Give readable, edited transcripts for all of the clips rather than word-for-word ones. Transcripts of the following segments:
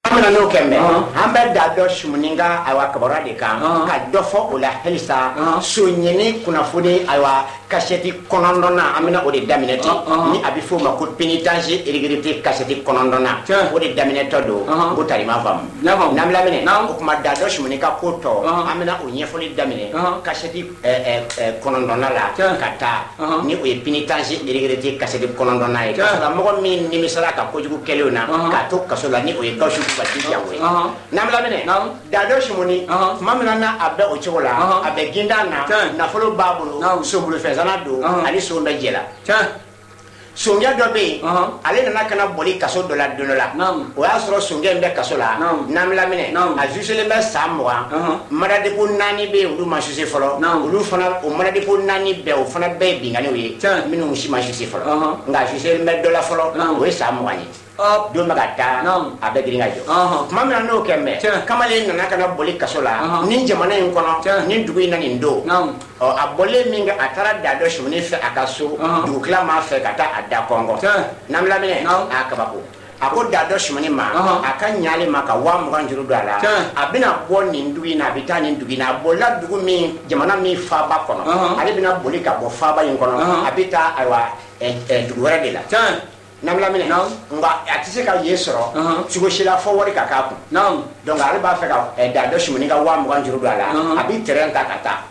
amna no kembe ambe da do shumuninga awa kabara de kan ka dofo ola helisa so nyini kuna fudi awa kaseti konondona amina o de damineti ni abifo mako pénitentiaire irrégularité kaseti konondona o de damineti do o tarima fam namla mene o kuma da do shumuninga ko to amina o nyefoli damine kaseti konondona la kata ni o pénitentiaire irrégularité kaseti konondona e kasala mo min ni misala ka ko jugu kelona ka to kasola ni o e gawshu batiki yawe namla mene da do shumuni mamina na abbe o chola abbe gindana na folo babulo so bulu fezana do ali so mbe jela songia do be ale nana kana boli kaso do la donola o ya soro songia mbe kaso la namla mine a jusele mbe samwa mara de ko nani be ulu ma juse folo ulu fana o mara de ko nani be o fana be bingani o ye minu shi ma juse folo nga jusele mbe do la folo o e samwa ni do magata abe giringa jo mamna no kembe kamale nana kana boli kaso la nin jamana en kono nin dugu ina nin do a bole minga atara da do shumni fe akaso du klama fe kata ada kongo namla mine akabako ako da do shumni ma akanyale maka wa muganjuru dala abina bonni ndugu ina bitani ndugu ina bola dugu mi jamana mi fa ba kono ale bina boli ka bo fa ba yin kono abita awa dugu wara de la namla mine nga atise ka yesoro sugo shila forward ka kapu donc ale ba fe ka da do shumni ga wa muganjuru dala abi terrain ka kata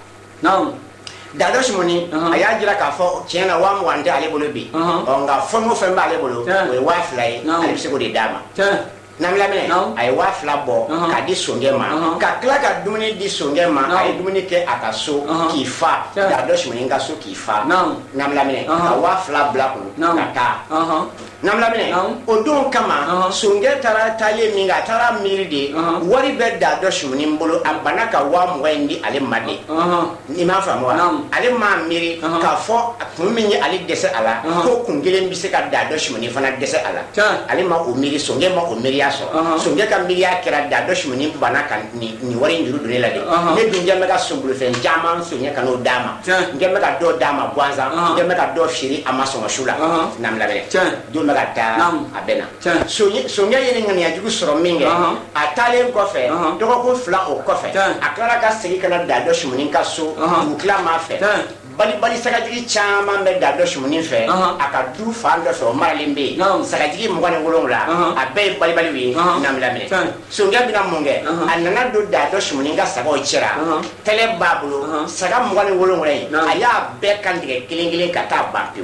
da do shumni aya jira ka fo tiena wa muwande ale bolo bi nga fomo femba ale bolo we wa fly ale bisiko de dama namla mine ay wa fla bo ka di songema ka kla ka dumuni di songema ay dumuni ke akaso kifa da do shumni nga so kifa namla mine ka wa fla black kata namla mine o don kama songe tara tale minga tara miride wari be da do shumni mbolo ambana ka wa mwendi ale made ni ma famwa ale ma miri ka fo kumini ale dese ala ko kungele mbise ka da do shumni fana dese ala ale ma o miri songe ma o miri aso songe ka miri akira da do shumni bana kan ni wari njuru dole la de ne dunja mega sombulu fen jama songe ka no dama ngeme ka do dama bwanza ngeme ka do shiri amaso mashula namla mine do magata abena songe yeni ngani ajugu soro minge atale kofe doko ko fla o kofe aklara ka sigi kana da do shumni ka so ukla ma fe bali sagajigi chama mbe da do shumni fe aka du fando so maralimbe sagajigi mugane wolongla abe bali wi namla mine songe bina munge anana do da do shumni ga sago chira tele babulo saga mugane wolongla aya be kan dige kilingilin kata bapiu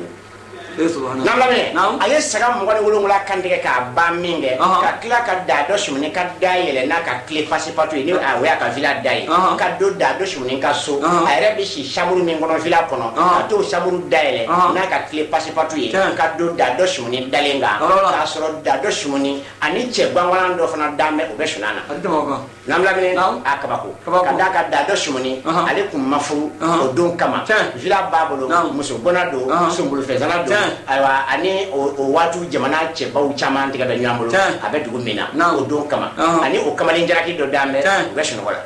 namla mine aye saga mugane wolongla kan dige ka ba minge ka kila ka da do shumni ka dayele na ka kle pasipatu ni a we aka villa dai ka do da do shumni ka so ayre bi shi shamuru min gono villa kono to shamuru dayele na ka kle pasipatu ye ka do da do shumni dalenga ka soro da do shumni ani che bangwan do fana dame o be shunana namla mine akabako ka da do shumni ale kum mafu o don kama villa babolo muso bonado sumbulu fezana do aywa ani o watu jamana che bawu chama ndiga be nyamulu abe dugu mina o don kama ani o kamali jaraki do dame weshno wala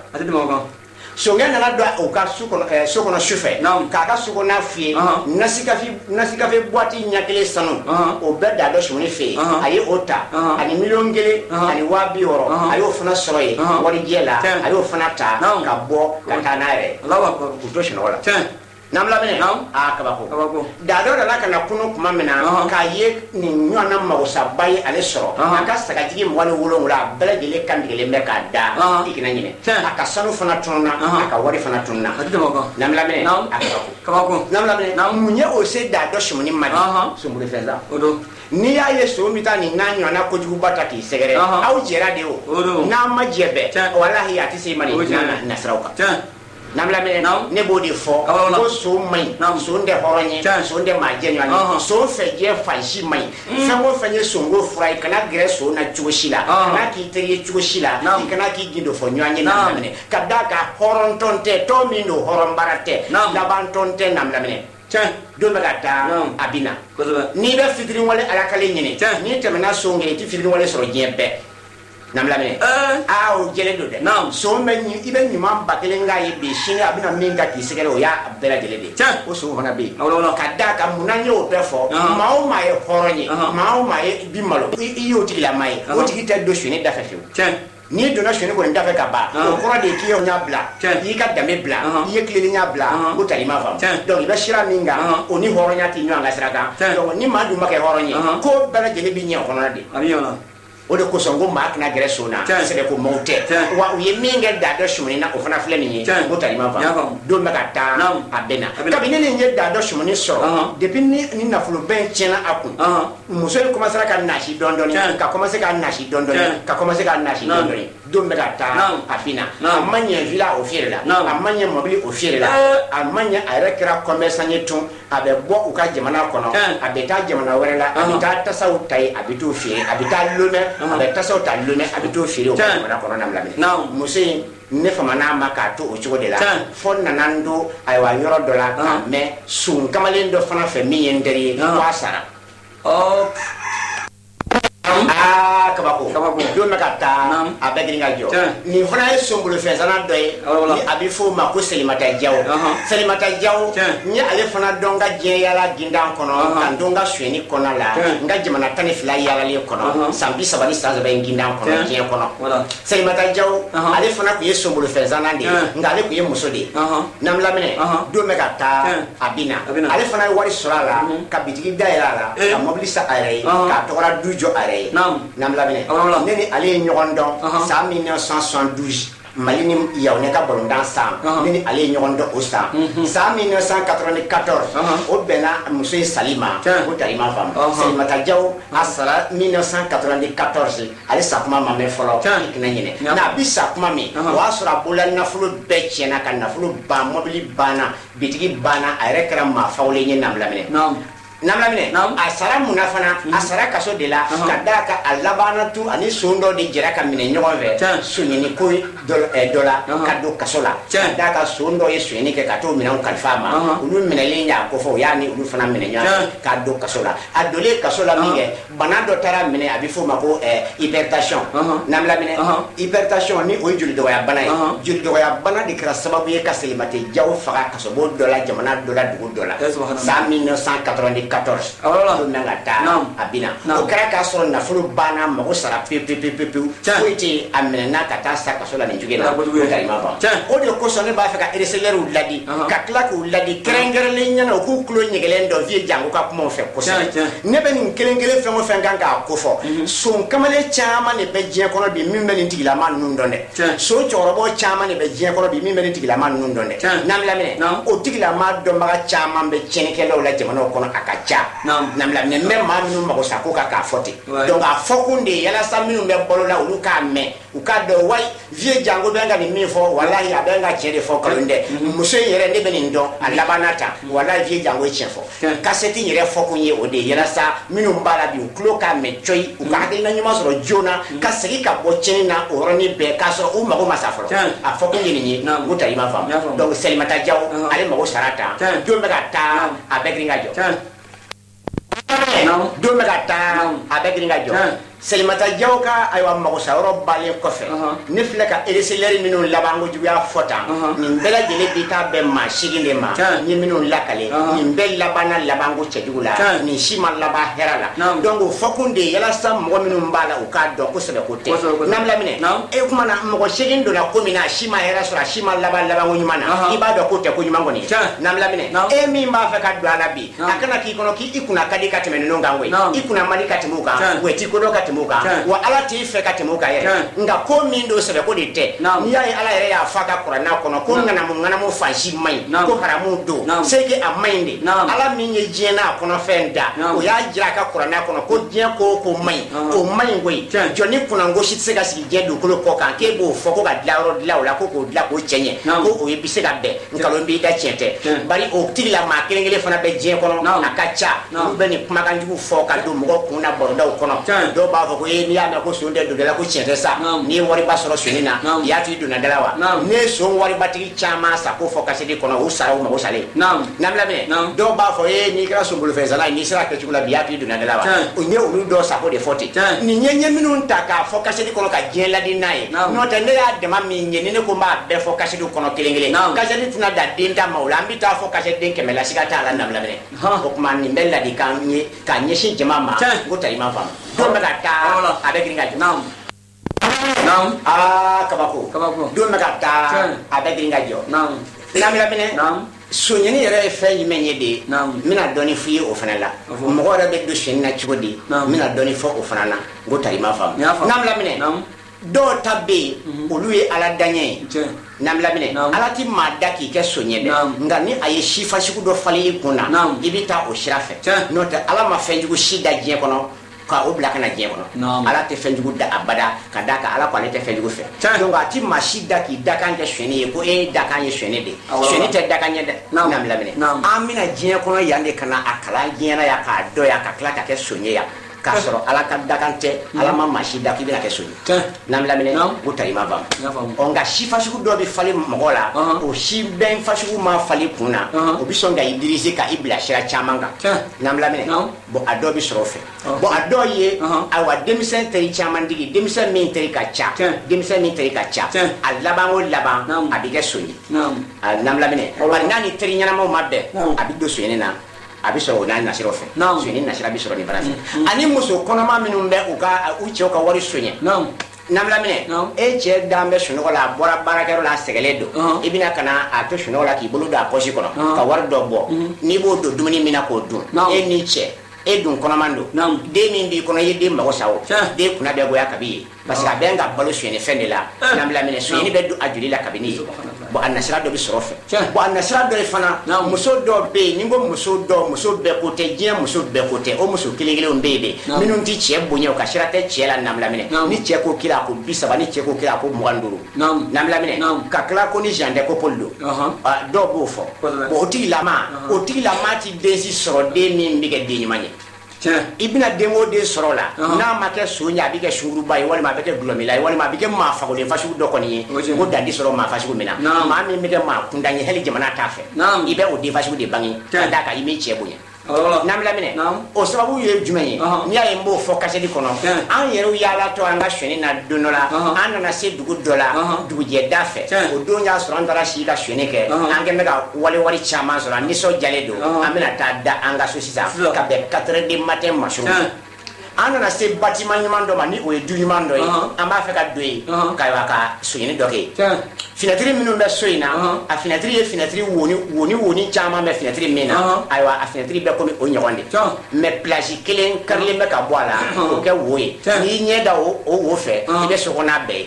songe nana do o ka sukono chufe ka ka sukona fie nasika fi boîte nyakele sanu o be da do shumni fe ayi ota ani milongele ani wabi oro ayi o fana soroye wari jela ayi o fana ta ka bo ka tanare Allah ko do shino wala namla mine akabako da do da kana kunu kuma mina ka ye ni nyona mawsa bayi ale soro aka saka jigi mwani wolongula bele gele kan gele me ka da ikina nyine aka sanu fana tunna aka wari fana tunna namla mine akabako namla mine munye o se da do shumuni madi sumbule feza odo ni ya ye so mita ni nanyo na kojugu bataki segere au jera de o na majebe wallahi atisi mani na nasrauka namla mine ne bodi fo ko so mai so nde horonye so nde majenyo ani so feje fanshi mai sango fanye songo fry kana greso na chugoshila kana ki teri chugoshila kana ki gindo fo nyanye namla mine kadaka horontonte to mindo horombarate labantonte namla mine do magata abina ni be fitrin wala ala kale nyine ni temena songe ti fitrin wala soro jembe namlamine o jele do de so men ibe nyuma bakelenga ye be shini abina minga ki segere o ya bela jele de o so hona be kada ka munanye o pefo mawo maye horonye mawo maye bimalo iyo tigila mai o tigita do shini da fefu ni donna shini ko ndafe ka ba o kora de ki yo nya bla yi ka dame bla yi klili nya bla o tali ma fam donc ibe shira minga oni horonya ti nyu anga siraka donc ni madu make horonye ko bela jele bi nya hono de abiyona o de ko songo mak na gere sona se de ko mote wa u ye minga da do shumini na o fana fle ni o tali ma fam do me ka ta abena ka bi ni nye da do shumini so depuis ni na fulu ben chena akun muso ko masara ka nashi dondoni ka commencer ka nashi dondoni ka commencer ka nashi dondoni do me ka ta afina amanya villa o fiera amanya mobile o fiera amanya arekra commerçant yeton abe bo u ka jamana kono abe ta jamana werela abe ta tasaw tai abitu fiera abe ta lome abe tasaw ta lome abitu fiera o ka jamana kono namlabe muso ne fama na maka to o chugo de la fon nanando ay wa yoro dola ka me sun kamalen do fana fe mi yenderi wasara kabako do me kata abegringa jo ni fana e sombulu fe sana doy ni abifo mako selimata jaw ni ale fana donga je yala gindan kono andonga shweni kono la nga jimana tane fila yala le kono sambi sabani saza be gindan kono je kono selimata jaw ale fana ku ye sombulu fe sana de nga ale ku ye musode namlamene do me kata abina ale fana wari surala ka bitigi daira la ka mobilisa are ka tokora dujo are namlamine neni ale nyogondo sa 1972 malini yawne ka bolondan sam neni ale nyogondo o sa 1994 o bena muso salima o tarima fam salima tajaw asara 1994 ale sakuma mame folo iknanyine na bisa kuma mi wasura bolan nafulu bechena kan nafulu ba mobili bana bitigi bana arekra ma fawle nyi namlamine namlamine asara munafana asara kaso de la kadaka alabana tu ani sundo de jira ka mine nyogon ve sunyini ko dola kado kasola kadaka sundo ye sunyini ke kato mina on kalfama ulu mine linya ko fo yani ulu fana mine nya kado kasola adole kasola mige banado tara mine abifo mako hypertension namlamine hypertension ni o juli do ya bana juli do ya bana de kra sababu ye kaselimate jaw faga kaso bo dola jamana dola dugu dola 1994 abina o kara ka soro nafulu bana mago sara pepe fuiti amena kata saka sola ni jugena o de ko sone ba faka reseleru ladi ka klaku ladi krengere le nyana ko kulo nyegelen do vie jango ka kuma fe ko ne be ni kelengele fe mo fe nganga ko fo so kamale chama ne be je kono bi min meni tigila man nun donde so chorobo chama ne be je kono bi min meni tigila man nun donde namlamene o tigila ma do ma chama be cheneke lo la jamano kono aka namlamine même ma minu mako sako ka foti donc a fokunde yala saminu be bolola ulu ka me u ka do way vie jango benga ni mi fo wallahi abenga chede fo kalunde muso yere ne benin do alabanata wallahi vie jango e chefo kaseti yere fokunye ode yala sa minu mbala bi uklo ka me choi u ka de na nyuma soro jona ka segi ka bo chena oroni be ka so u mako masafro a fokunye ni muta ima fam donc selimata jaw ale mako sarata do mega ta abegringa jo do me gata abegringa jo selimata jawka aywa mago sawro bale kofe ni fleka eleseleri minun labango juya fota ni bela jele bita be ma shiginde ma ni minun lakale ni bel labana labango chejugula ni shima laba herala donc fokunde yala sam mo minun bala o ka do ko sebe ko te namlamine e kuma na mo shigindo na komina shima hera sura shima laba labango nyumana ibado ko te ko nyumango ni namlamine e mi ma fa ka do alabi akana ki kono ki ikuna kadika temeno ngangwe ikuna malika temuka we tikodoka muka wa ala ti fe ka temuka ye nga ko mindo sebe ko dite ni ya ala yere ya faka qur'ana kono ko ngana mo fashi mai ko haramu do sege amainde ala minye jena kono fenda o ya jira ka qur'ana kono ko je ko mai o mai ngwe joni kuna ngoshi tsega si je do ko kan ke bo foko ga dlaro dlaula ko dla ko chenye ko o yebise ga be nkalo mbi da chente bari o tigla ma kelengele fana be je kono akacha be ni kuma kan ju foka do mo ko na borda kono do b'a fɔ ko n'i y'a mɛn ko son tɛ don da la ko tiɲɛ tɛ sa n'i ye wariba sɔrɔ sonni na i y'a to i donna da la wa ne ye son waribatigi caman sa ko fɔ kasɛti kɔnɔ u sara u mago salen n'an lamɛn dɔw b'a fɔ n'i kɛra son bolofɛnsala n'i sera kɛcogo la bi i y'a to i donna da la wa o ye olu dɔw sako de fɔ ten nin ye minnu ta k'a fɔ kasɛti kɔnɔ ka diɲɛ ladi n'a ye n'o tɛ ne y'a dama min ye ni ne ko n b'a bɛɛ fɔ kasɛti kɔnɔ kelen kelen kasɛti tɛna da den ta ma o la an bɛ taa fɔ kasɛti 100 la siga t'a la n'an lamɛn o tuma nin bɛ ladikan ye k'a ɲɛsin jama ma ko ta i ma faamu don bɛ ka taa a bɛ girin ka jɔ kabako don bɛ ka taa a bɛ girin ka jɔ n'an lamɛn soɲɛni yɛrɛ ye fɛn jumɛn ye de n bɛna dɔɔni f'i ye o fana la mɔgɔ yɛrɛ bɛ don soɲɛni na cogo di n bɛna dɔɔni fɔ o fana na ko ta i ma faamu n'an lamɛn dɔw ta bɛ yen olu ye ala daɲɛ ye n'an lamɛn ala ti maa da k'i kɛ soɲɛ dɛ nka ni a ye si fasugu dɔ falen i kun na i bɛ taa o sira fɛ n'o tɛ ala ma fɛnjugu si da diɲɛ kɔnɔ ka o bila ka na diɲɛ kɔnɔ ala tɛ fɛnjugu da abada ka da kan ala ko ale tɛ fɛnjugu fɛ donc a ti maa si da k'i dakan kɛ suɲɛni ye ko dakan ye suɲɛni de suɲɛni tɛ dakan ye dɛ n'an lamɛn an bɛna diɲɛ kɔnɔ yan de ka na a kalan diɲɛ na yan k'a dɔn yan ka tila ka kɛ soɲɛ yan k'a sɔrɔ ala ka dakan tɛ ala ma maa si da k'i bɛna kɛ soɲɛ n'an lamɛn o ta i ma faamu nka si fasugu dɔ bɛ falen mɔgɔ la o si bɛn fasugu ma falen kun na o bɛ sɔn ka i dirise ka i bila sira caman kan n'an lamɛn bon a dɔw bɛ sɔrɔ o fɛ bon a dɔw ye ayiwa denmisɛn teri caman digi denmisɛn min teri ka ca denmisɛn min teri ka ca a laban o laban a bɛ kɛ soɲɛ n'an lamɛn bari n'a ni teri ɲɛnamaw ma bɛn a bɛ don soɲɛni na a bɛ sɔrɔ o n'a nasiraw fɛ soɲɛni nasira bɛ sɔrɔ nin fana fɛ ani muso kɔnɔma minnu bɛ u cɛw ka wari soɲɛ n'an lamɛn e cɛ dan bɛ sunɔgɔ la a bɔra baarakɛyɔrɔ la a sɛgɛlen don i bɛna ka na a to sunɔgɔ la k'i bolo don a pɔsi kɔnɔ ka wari dɔ bɔ n'i b'o don dumuni min na k'o dun e n'i cɛ e dun kɔnɔman don den min b'i kɔnɔ i ye den mago sa o den kunna bɛ goya kabi ye parce que a bɛ ka balo suɲɛni fɛn de la n'an lamɛn suɲɛni bɛ don a joli la kabini ye bon a nasira dɔ bɛ sɔrɔ fɛ bon a nasira dɔ ye fana muso dɔ bɛ yen ni n ko muso bɛɛ ko tɛ diɲɛ muso bɛɛ ko tɛ o muso kelen kelenw bɛ yen de minnu ti cɛ bonya o ka sira tɛ cɛ la n'an lamɛn ni cɛ ko kira ko 30 ni cɛ ko kira ko 25 n'an lamɛn ka tila ko ni Jean de Paul don dɔw b'o fɔ bon o tigilama ti den si sɔrɔ den min bɛ kɛ den ɲuman ye i bɛna den o den sɔrɔ la n'a ma kɛ so ye a bɛ kɛ sunguruba ye walima a bɛ kɛ dulɔmila ye walima a bɛ kɛ maa fagolen fasugu dɔ kɔni ye ko dandi sɔrɔ maa fasugu min na maa min bɛ kɛ maa kundan ye hali jamana t'a fɛ i bɛ o den fasugu de bange ka d'a kan i m'i cɛ bonya n'an lamɛn o sababu ye jumɛn ye n'i y'a ye n b'o fɔ kasɛti kɔnɔ an yɛrɛw yaalatɔ an ka suɲɛni na don dɔ la an nana se dugu dɔ la dugujɛda fɛ o don y'a sɔrɔ an taara si ka suɲɛni kɛ an kɛn bɛ ka wari caman sɔrɔ an nisɔndiyalen don an bɛna taa da an ka so sisan ka bɛn 4 heures du matin ma so an nana se bâtiment ɲuman dɔ ma ni o ye du ɲuman dɔ ye an b'a fɛ ka don yen ka suɲɛni dɔ kɛ finɛtiri minnu bɛ so in na a finɛtiri ye finɛtiri woni caman bɛ finɛtiri min na ayiwa a finɛtiri bɛ komi o ɲɔgɔn de mais place kelen karilen bɛ ka bɔ a la o kɛ wo ye n'i ɲɛ da o wo fɛ i bɛ so kɔnɔ bɛɛ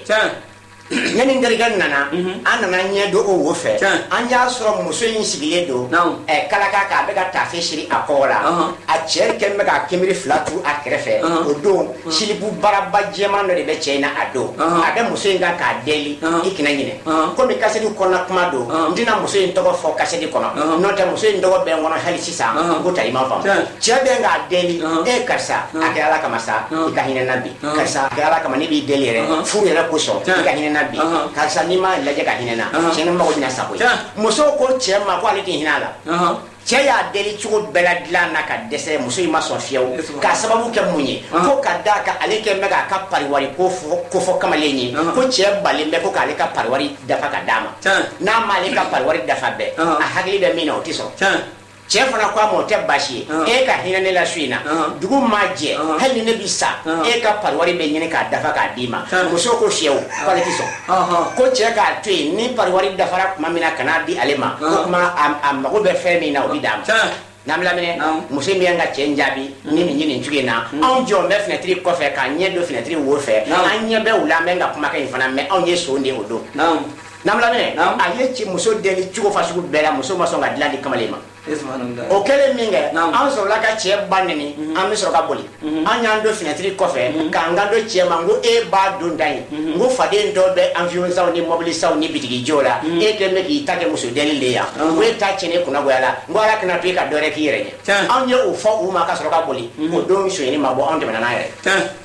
ye ne ni n terikɛ nana an nana ɲɛ don o wo fɛ an y'a sɔrɔ muso in sigilen don kalaka k'a bɛ ka taafe siri a kɔkɔ la a cɛ kɛlen bɛ ka kinbiri 2 turu a kɛrɛfɛ o don silibu baraba jɛman dɔ de bɛ cɛ in na a don a bɛ muso in kan k'a deli i kana ɲinɛ komi kasɛti kɔnɔ kuma don n tɛna muso in tɔgɔ fɔ kasɛti kɔnɔ n'o tɛ muso in tɔgɔ bɛ n kɔnɔ hali sisan ko ta i ma faamu cɛ bɛ k'a deli karisa a kɛ ala kama sa i ka hinɛ na bi karisa a kɛ ala kama ne b'i deli yɛrɛ furu yɛrɛ kosɔn i ka hinɛ na bi karisa n'i ma lajɛ ka hinɛ na cɛ ni mago bɛna sago ye muso ko cɛ ma ko ale tɛ hinɛ a la cɛ y'a deli cogo bɛɛ la dilan na ka dɛsɛ muso in ma sɔn fiyewu k'a sababu kɛ mun ye ko ka d'a kan ale kɛlen bɛ k'a ka pariwari ko fɔ kamalen ye ko cɛ balen bɛ ko k'ale ka pariwari dafa ka d'a ma n'a m'ale ka pariwari dafa bɛɛ a hakili bɛ min na o tɛ sɔrɔ cɛ fana ko a ma o tɛ baasi ye e ka hinɛ ne la su in na dugu ma jɛ hali ni ne bi sa e ka pariwari bɛ ɲini k'a dafa k'a d'i ma muso ko fiyewu k'ale tɛ sɔn ko cɛ k'a to yen ni pariwari dafara tuma min na ka n'a di ale ma o tuma a mago bɛ fɛn min na o bɛ d'a ma n'an lamɛn muso min y'an ka cɛ in jaabi ni nin ye nin cogo in na anw jɔ bɛ finɛtiri kɔfɛ k'a ɲɛ don finɛtiri wo fɛ an ɲɛ bɛ u la an bɛ ka kumakan in fana mɛ anw ye son de o don n'an lamɛn a ye ci muso deli cogo fasugu bɛɛ la muso ma sɔn ka dilan di kamalen ma o kɛlen min kɛ an sɔrɔla ka cɛ ba neni an bɛ sɔrɔ ka boli an y'an don finɛtiri kɔfɛ k'an kan don cɛ ma n ko e b'a don da ye n ko faden dɔ bɛ avion saw ni mobili saw ni bitigi jɔw la e kɛlen bɛ k'i ta kɛ muso deli de yan n ko e ta tiɲɛ kunnagoya la n ko ala kana to e ka dɔ wɛrɛ k'i yɛrɛ ɲɛ anw ye o fɔ u ma ka sɔrɔ ka boli o don soɲɛni ma bɔ anw tɛmɛna n'a yɛrɛ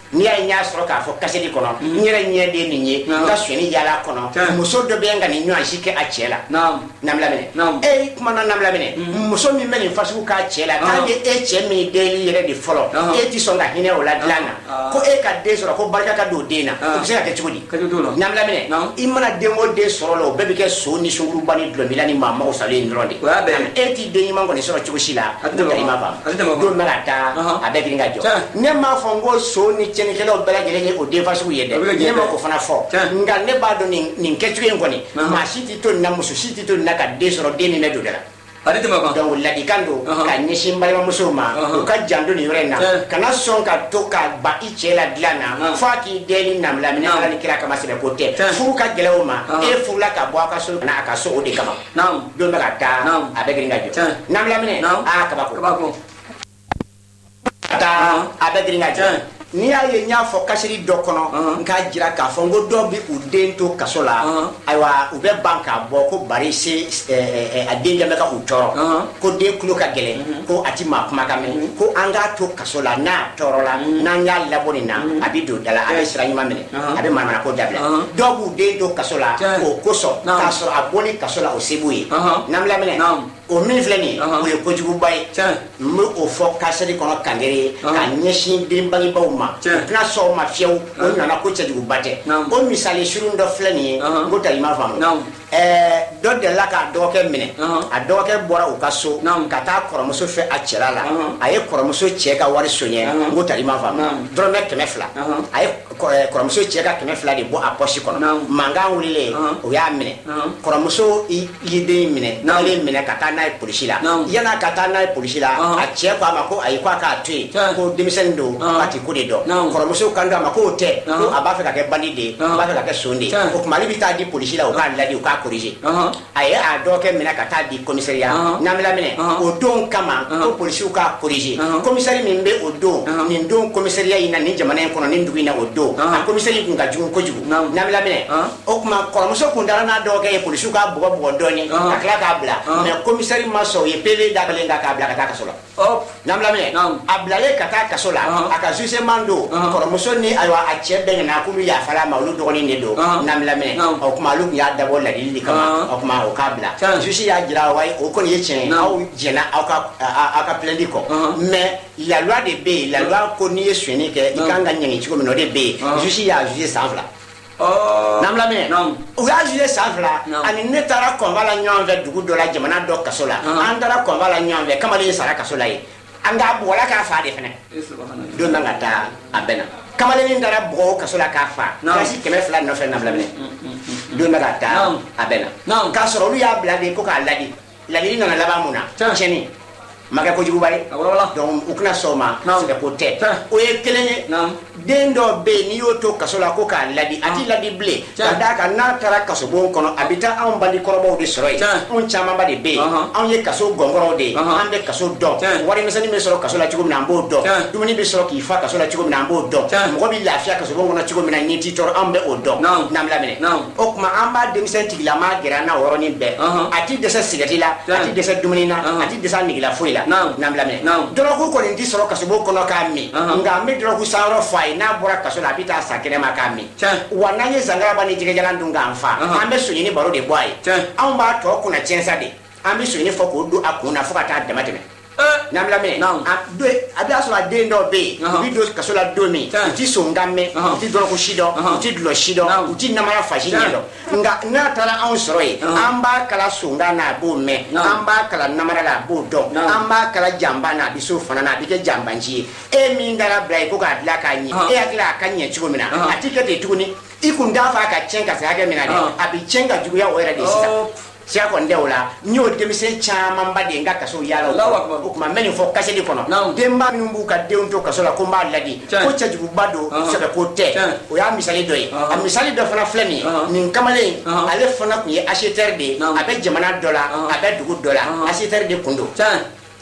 ni ya nya soro ka fo kasedi kono nyere nye de ni nye ka swini yala kono muso do be nga ni nwa shike a chela nam la mene kuma na nam la mene muso mi meni fasu ka chela ka de mi de yere de folo ti songa hine o la dlana ko ka de soro ko barka ka do de na ko se ka ke chudi nam la mene imana de mo de soro lo be ke so ni shunguru bani dlo milani mama o sale ndronde ti de mango ni soro chukushila do ma ba do marata abe binga jo ne ma fongo so ni cheni kelo bela gele o de fasu yede ne ma ko fana fo nga ne ba do ni ketuye ngoni ma shiti to na musu shiti to na ka de soro de ni ne do dala donc la dikando ka nyishimba ma musoma ka jando ni rena kana son ka to ka ba ichela dilana faki deli nam la mina ala ni kira kama sebe kote fu ka gelewma e fu la ka bo ka so na ka so o de kama do ma ka ta abe gringa jo nam la mine ka ba ko ta abe gringa jo ni ya ye nya fo kasiri do kono nka jira ka fo ngo do bi udento kasola aywa ube banka bo ko bari se adenga meka utoro ko de kulo ka gele ko atima kuma ka men ko anga to kasola na torola na nya laboni na abido dala abe sira nyima mene abe mana ko dabla do bu de do kasola ko koso kaso aboni kasola o sebuyi namla mene o min fleni o ye kojugu bay mu o fo kasiri kono kangere ka nyeshi dimbangi bawma na so ma fiew o nana ko tjugu bate o misali shurun do fleni ngota ima fam do de la ka do ke mine a do ke bora o kaso ka ta koromuso fe a cherala aye koromuso cheka wari sonye ngota ima fam drome kemefla aye koromuso cheka kemefla de bo aposhi kono manga wulile o ya mine koromuso yide mine le mine kata na polisi la yana kata na polisi la a che kwa mako ayi kwa ka tui ko demisendo ati ko de do koromuso kanda mako te ko abafe ka ke bandide abafe ka ke sonde ko kuma libita di polisi la o ka ladi o ka corriger ayi a do ke mina kata di commissariat namela mine o don kama ko polisi o ka corriger commissariat min be o don min don commissariat ina ni jamana en kono ni ndugu ina o do a commissariat kun ka jugu ko jugu namela mine o kuma koromuso kundara na do ke polisi o ka bugo bugo doni akla ka bla mais commissariat maso ye pele da kalenga ka bla kata kasola namla mine ablale kata kasola aka juse mando koromuso ni aywa a chebe na kulu ya fala maulu dogoni ne do namla mine o kuma lu ya dabo la dili kama o kuma o kabla juse ya jira wai o ko ye chen au jena aka plendiko mais la loi de B la loi ko ni yesweni ke ikanga nyangi chiko mino de B juse ya juse sanfla namla mine o ya juse sanfla ani ne tara konvala nyonve dugu do la jamana do kasola andara konvala nyonve kama le sara kasola yi anga bola ka fa de fene do nanga ta abena kama le ndara bo kasola ka fa kasi keme fla no fe namla mine do nanga ta abena ka soro lu ya blade ko ka ladi ladi nanga laba muna cheni maga ko jugu bari donc ukna soma c'est ko tête o ye kelenye dendo be ni yoto kasola ko ka ladi ati ladi ble kada ka na tara kaso bon kono abita an bandi korobo de soroy on chama ba de be an ye kaso gongoro de an be kaso do wari mesani me soro kasola chugo na mbo do dumuni be soro ki fa kasola chugo na mbo do mo bi lafia kaso bon na chugo na ni titor an be o do nam la mene o kuma an ba de misenti la ma gera na woro ni be ati de sa sigati la ati de sa dumuni na ati de sa nigila foi namla me doroku ko ndi soro kasubo kono kami nga me doroku saro fai na bora kasola bita sakere makami wananye zangara bani jige jalan dunga amfa ambe sunyini baro de boy an ba to kuna chensa de ambe sunyini foko do akuna foka ta damateme namla me do abi asola de ndo be video kasola do mi ti songame ti doroku shido ti dlo shido ti namara fashi ndo nga na tara an soroy amba kala songa na bo me amba kala namara la bo do amba kala jamba na biso fana na bike jamba nji e mi ndara brai ko ka dla kanyi e akila kanye chugo mina atike te tuguni ikunda fa ka chenga sa ga mina de abi chenga jugu ya oira de sisa sia ko ndewla nyo demisen chama mbade nga kaso yala o kuma meni fo kase di kono demba minumbu ka deunto kaso la komba ladi ko chajugu bado sebe ko te o ya misali doy a misali do fana flemi nin kamale ale fana ku ye acheteur de abe jamana dollar abe dugu dollar acheteur de kundo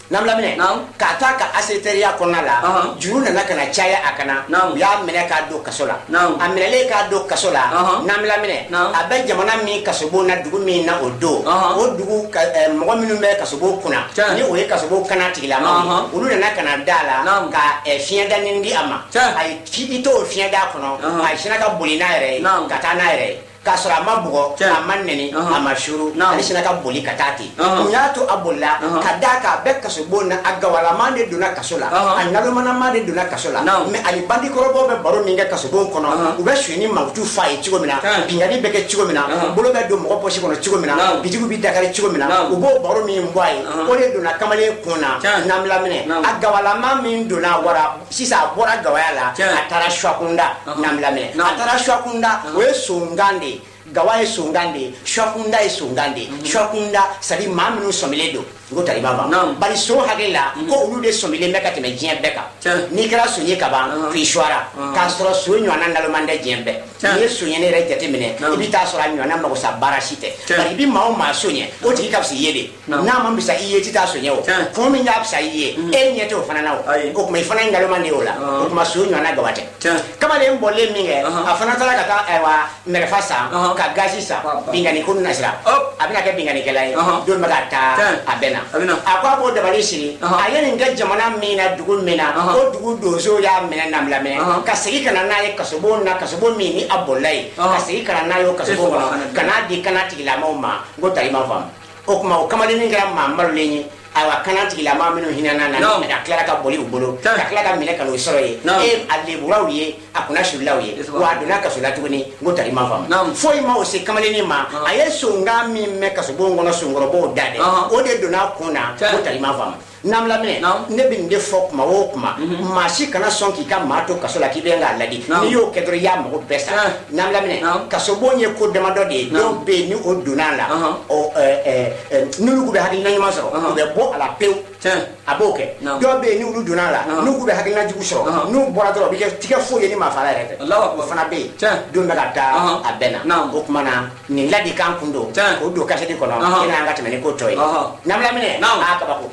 namla mine ka ta ka aseteria konna la juru nana kana chaya akana ya mine ka do kasola amele ka do kasola namla mine abe jamana mi kasobo na dugu mi na odo o dugu mo minu me kasobo kuna ni o ye kasobo kana tigila ma ulu nana kana dala ka fienda nindi ama ay fito fienda kono ay shinaka bolina ere kata na ere kasura mabugo amanneni amashuru alishina ka boli katati nyato abola kadaka beka sobona agawala mande duna kasola annalo mana mande duna kasola me ali bandi korobo be baro minga kasobo kono ube shwini mautu fai chigomina pingani beke chigomina bolo be do mo poshi kono chigomina bijigu bi dakari chigomina ubo baro mi mbwai ole duna kamale kuna namla mine agawala mami duna wara sisa bora gawala atara shwakunda namla mine atara shwakunda we sungandi gawaye sungande shwakunda isungande shwakunda sali mamnu somiledo ngota ibaba bali so hagela ko ulude somile meka teme jien beka ni kra sonye kaba kwishwara ka soro so nywana ndalo mande jiembe ni sonye ne rejete mine ibita soro nywana mako sa barashite bali bi mawo ma sonye o ti kapsi yede na mambisa iye ti ta sonye o ko mi nyap sa iye enye to fana nawo o kuma ifana ndalo mande ola o kuma so nywana gawate kama le mbolle minge afana tala kata ewa merefasa ka gasisa bingani kunu nasira abina ke bingani kelai do magata abena akwa bo dabali siri ayeni nga jamana mina dugu mina o dugu dozo ya mina namla mina kasigi kana naye kasobo na kasobo mini abolai kasigi kana nayo kasobo kana di kana tigila ma ngota ima fam o kuma o kamali ningra mamalo lenyi awa kana tigila ma mino hinana na aklara ka boli ubolo aklara ka mina kanu soroye aleburawiye akuna shulawiye wa duna kasula tuguni ngota ima fam foi ma o se kamali ni ma ayeso ngami me kasobo ngono sungoro bo dade o de duna kuna ngota ima fam namla mine ne bin de fok ma wo kuma mashi kana son ki ka mato kasola ki benga ladi ni yo kedro ya mo besa namla mine kasobo nye ko de madode do be ni o dunala o nulu be hadina nyama so be bo ala pew aboke do be ni ulu dunala nulu be hadina jugu so nu bora do bi ke tika fo ye ni ma fala rete Allah ko fana be do mega ta abena o kuma na ni ladi kan kundo o do kaseti kono ina ngati mene ko toy namla mine akabako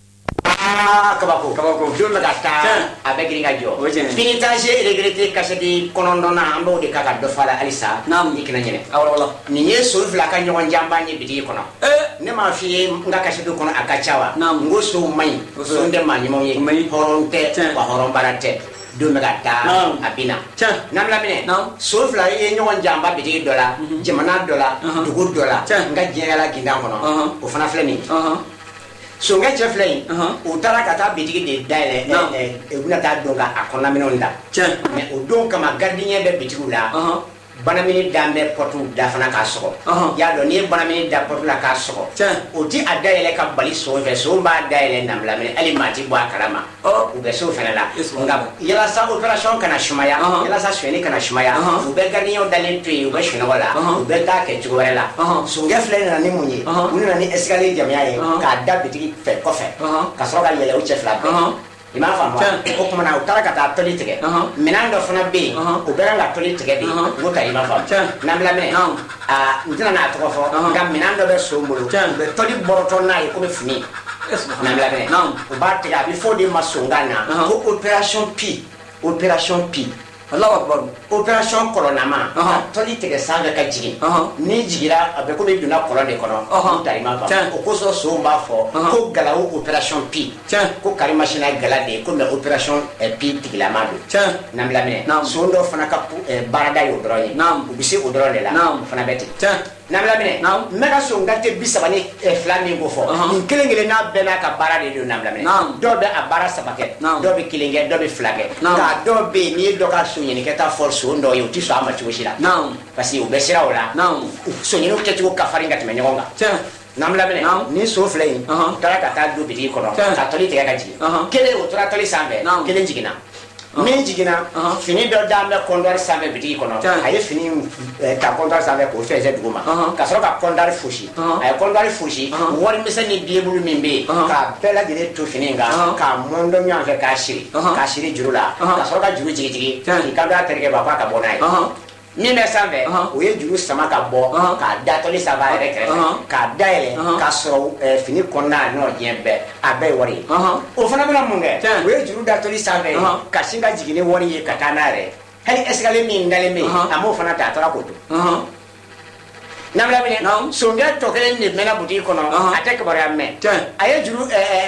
kabako do magata abegri ngajo pinitage regrete kasedi konondona ambo de kaka do fala alisa nikina nyene awala ni yeso fla ka nyon jamba nyi bidi kono ne ma fi nga kasedi kono akachawa ngoso mai so nde ma nyimo yi horonte wa horombarate do magata abina namla mine so fla ye nyon jamba bidi dola jemana dola dugu dola nga jela ginda kono o fana fleni so nga cheflay utara kata bitigi de daile una ta donga akona minonda mais o donka ma gardien be bitigu la banamini dambe portu da fana ka soko ya do ni banamini da portu la ka soko o ti adaile ka bali so fe so ba daile namla mini alimati bo akarama o be so fana la nga yala sa operation kana shumaya yala sa shweni kana shumaya o be gardien dalin tu o be shuna wala o be ta ke chugwela so nga fle na ni munyi una ni escalier jamia ye ka da bitigi fe kofe ka so ga yele o chefla ima famo ko kuma na utara kata politique minando fana be o beranga politique de ngota ima famo namla me ntina na to fo ngam minando be so mbolo be toli boroto na ko be fini namla me o batte ga before de masongana ko opération P Allah akbar opération colonama toli tege sanga ka jigi ni jigira abe ko be duna colonne de kono tarima fa o ko so mba fo ko galawo opération P ko kari machine gala de ko me opération P tigila madu namla me so ndo fana ka barada yo droye u bisi o drone la fana beti namla me mega so ngate bisabani flami go fo kelengele na bena ka barade do namla me do be abara sabake do be kelenge do be flage ka do be ni do ka ni keta force ndo yo tiso ama chushira basi ubeshira ola so ni ukete ko kafaringa timenyoga namla bene ni so flame tara kata do bidi kono katoli te gaji kele otura toli sambe kele jigina me jigina fini do dambe kondor sambe bidi kono aye fini ka kondor sambe ko feze duguma ka so ka kondor fushi ay kondor fushi wori misani biebulu mimbe ka pela dire to fininga ka mondo nya fe ka shiri jurula ka so ka juru jigi ka da terke baba ka bonai min bɛ sanfɛ o ye juru sama ka bɔ k'a da tɔli sanfɛ a yɛrɛ kɛrɛfɛ k'a dayɛlɛ k'a sɔrɔ fini kɔnɔna n'o diɲɛ bɛɛ a bɛɛ ye wari ye o fana bɛna mun kɛ o ye juru da tɔli sanfɛ ka sin ka jigin ni wari ye ka taa n'a yɛrɛ hali escalier min dalen bɛ yen a m'o fana ta a taara k'o to namla minɛ songɛ tɔ kelen de mɛnna butigi kɔnɔ a tɛ kibaruya mɛn a ye juru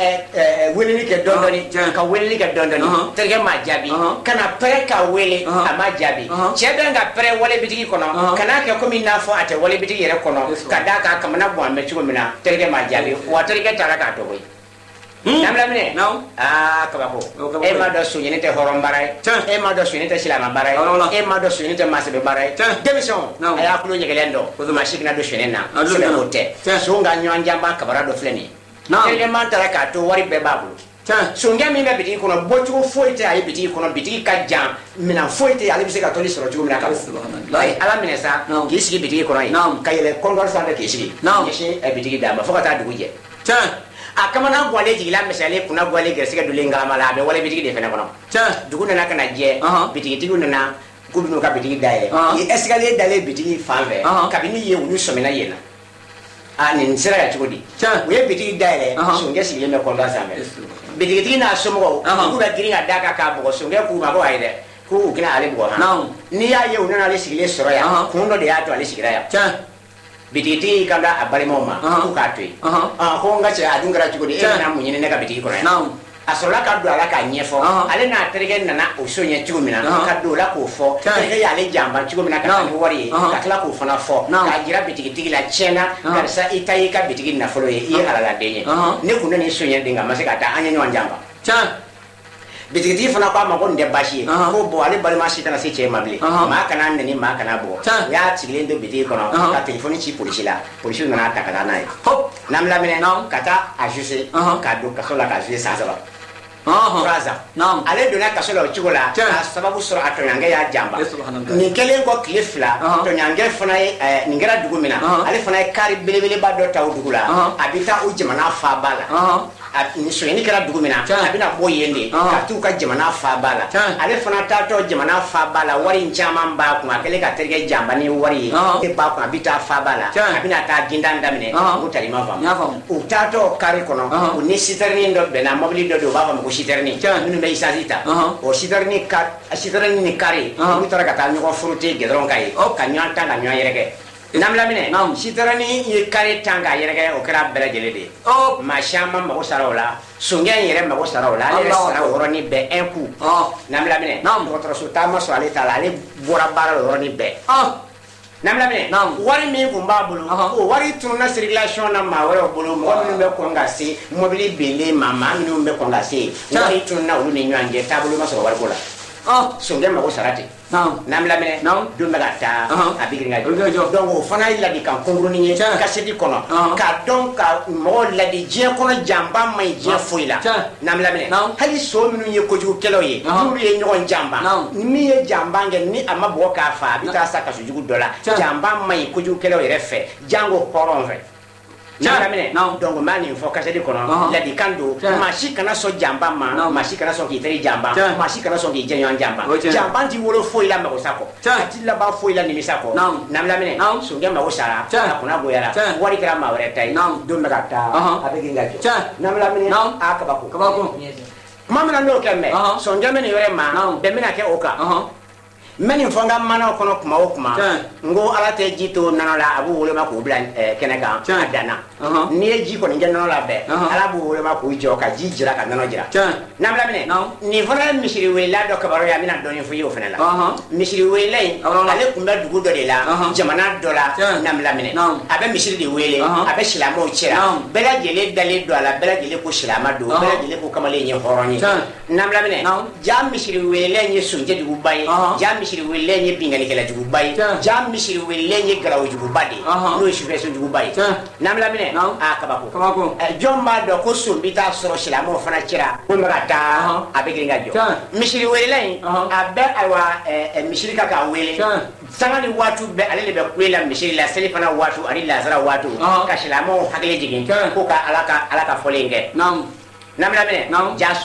weleli kɛ dɔɔni ka weleli kɛ dɔɔni terikɛ m'a jaabi ka na pɛrɛ ka wele a ma jaabi cɛ bɛ ka pɛrɛ wale bitigi kɔnɔ ka n'a kɛ komi n'a fɔ a tɛ wale bitigi yɛrɛ kɔnɔ ka d'a kan kamana bɔn an bɛ cogo min na terikɛ m'a jaabi wa terikɛ taara k'a dɔgɔ namla minɛ kabako e m'a dɔn soɲɛni tɛ hɔrɔn baara ye e m'a dɔn soɲɛni tɛ silamɛ baara ye e m'a dɔn soɲɛni tɛ maasɛbɛ baara ye denmisɛnw a y'a tulo ɲɛgɛlen dɔn maa si kana don soɲɛni na sɛbɛn o tɛ son ka ɲɔgɔn janba kabara dɔ filɛ nin ye terikɛ man taara k'a to wari bɛɛ b'a bolo sonkɛ min bɛ bitigi kɔnɔ bɔcogo foyi tɛ a ye bitigi kɔnɔ bitigi ka jan minɛn foyi tɛ ale bɛ se ka tɔli sɔrɔ cogo min na ka ala minɛ sa k'i sigi bitigi kɔnɔ yen ka yɛlɛ kɔnɔwari sanfɛ k'i sigi ɲɛsin bitigi d'a ma fo ka taa dugu jɛ a kamana gwale jigila misali kunna gwale gɛrɛsɛgɛ dolen galama la a bɛ wale bitigi de fɛnɛ kɔnɔ dugu nana ka na jɛ bitigitigiw nana k'u bɛn'u ka bitigi dayɛlɛ ye escalier dalen bitigi fan fɛ kabini ye olu sɔmina yen na nin sera ya cogo di u ye bitigi dayɛlɛ sonkɛ sigilen bɛ kɔnɔwari sanfɛ bitigitigi n'a somɔgɔw k'u bɛ girin ka da kan k'a bugɔ sonkɛ k'u ma ko ayi dɛ k'u kɛnɛ ale bugɔ han n'i y'a ye u nana ale sigilen sɔrɔ yan kun dɔ de y'a to ale sigira yan bitigi ka da a balimaw ma k'u k'a to yen ko n ka cɛ a dun kɛra cogo di e bɛna mun ɲini ne ka bitigi kɔnɔ yan a sɔrɔla ka don a la k'a ɲɛfɔ ale n'a terikɛ nana o so ɲɛ cogo min na ka don o la k'o fɔ terikɛ y'ale janba cogo min na ka taa ni wari ye ka tila k'o fana fɔ k'a jira bitigitigi la tiɲɛna karisa i ta y'i ka bitigi nafolo ye i ye halaladen ye ne kun ne ni so ɲɛ den kan ma se ka taa an ye ɲɔgɔn janba bitigitigi fana ko a ma ko nin tɛ baasi ye ko bon ale balima si tɛna se cɛ ma bilen maa kana nɛni maa kana bugɔ u y'a sigilen to bitigi kɔnɔ ka telefɔni ci polisi la polisiw nana ta ka taa n'a ye n'an laminɛ ka taa a juse k'a don kaso la ka juse san 3 3 ans ale donna kaso la o cogo la k'a sababu sɔrɔ a tɔɲankɛ y'a janba nin kɛlen kɔ tile 2 tɔɲankɛ fana ye nin kɛra dugu min na ale fana ye kari belebeleba dɔ ta o dugu la a bɛ taa o jamana faaba la soɲɛni kɛra dugu min na a bɛna bɔ yen de ka t'u ka jamana faaba la ale fana taatɔ jamana faaba la wari in caman b'a kun a kɛlen ka terikɛ janba ni wari ye e b'a kun a bɛ taa faaba la a bɛna taa gindan daminɛ n'u tali ma faamu u taatɔ kari kɔnɔ u ni sitɛrinin dɔ bɛnna mɔbili dɔ de u b'a fɔ ma ko sitɛrinin minnu bɛ isansi ta o sitɛrinin ni kari olu taara ka taa ɲɔgɔn furu te gɛdɔrɔn ka ye ka ɲɔgɔn tan ka ɲɔgɔn yɛrɛkɛ namlaminɛ sitɛrinin ye kari tan ka yɛrɛkɛ o kɛra bɛɛ lajɛlen de ye maa caman mago sara o la sonkɛ in yɛrɛ mago sara o la ale yɛrɛ sara o yɔrɔnin bɛɛ un coup namlaminɛ dɔgɔtɔrɔso taama sɔrɔ ale t'a la ale bɔra baara o yɔrɔnin bɛɛ namlaminɛ wari min kun b'a bolo o wari tununa circulation na maa wɛrɛw bolo mɔgɔ minnu bɛ kɔn ka se mobili benlen ma maa minnu bɛ kɔn ka se wari tununa olu ni ɲɔgɔn cɛ taabolo ma sɔrɔ wariko la sonkɛ mago sara ten namlaminɛ don bɛ ka taa a bɛ girin ka jɔ donc o fana ye ladikan kunkurunin ye kasɛti kɔnɔ k'a dɔn ka mɔgɔw ladi diɲɛ kɔnɔ janba ma ɲi diɲɛ foyi la namlaminɛ hali so minnu ye kojugukɛlaw ye n'olu ye ɲɔgɔn janba ni min ye janba kɛ ni a ma bɔgɔ k'a fa a bɛ taa sa kasojugu dɔ la janba ma ɲi kojugukɛlaw yɛrɛ fɛ jango hɔrɔn fɛ namlaminɛ donc n b'a nin fɔ kasɛti kɔnɔ ladikan don maa si kana sɔn janba ma maa si kana sɔn k'i teri janba maa si kana sɔn k'i jɛɲɔgɔn janba janba t'i wolo foyi la magosa kɔ a t'i laban foyi la nimisa kɔ namlaminɛ sonkɛ mago sara a kunna goyara wari kɛra maa wɛrɛ ta ye don bɛ ka taa a bɛ girin ka jɔ namlaminɛ a kabako kuma min na n'o kɛ mɛ sonkɛ bɛ nin yɔrɔ ma bɛn bɛna kɛ o kan n bɛ nin fɔ n ka manaw kɔnɔ kuma o kuma n ko ala tɛ ji to nɔnɔ la a b'u woloma k'u bila kɛnɛ kan a danna n'i ye ji kɔni kɛ nɔnɔ la bɛɛ ala b'u woloma k'u jɔ ka ji jira ka nɔnɔ jira namlaminɛ nin fana ye misiri welela dɔ kabaro ye a bɛna dɔɔnin fɔ i ye o fana la misiri welela in ale tun bɛ dugu dɔ de la jamana dɔ la namlaminɛ a bɛ misiri de wele a bɛ silamɛw cɛra bɛɛ lajɛlen dalen don a la bɛɛ lajɛlen ko silama don bɛɛ lajɛlen ko kamalen ye hɔrɔn ye namlaminɛ ja misiri welela in ye sunjɛduguba ye ja misiri welela in ye binganikɛlajuguba ye ja misiri welela in ye garawojuguba de ye n'o ye sufɛsojuguba ye namlaminɛ kabako jɔn b'a dɔn ko son bɛ taa sɔrɔ silamɛw fana cɛra ko n bɛ ka taa a bɛ girin ka jɔ misiri welela in a bɛ ayiwa misiri ka k'a wele sanga ni waati bɛɛ ale de bɛ kule la misiri la seli fana waati ani lazara waati ka silamɛw hakili jigin ko ka ala ka fɔlen kɛ namlaminɛ ja son don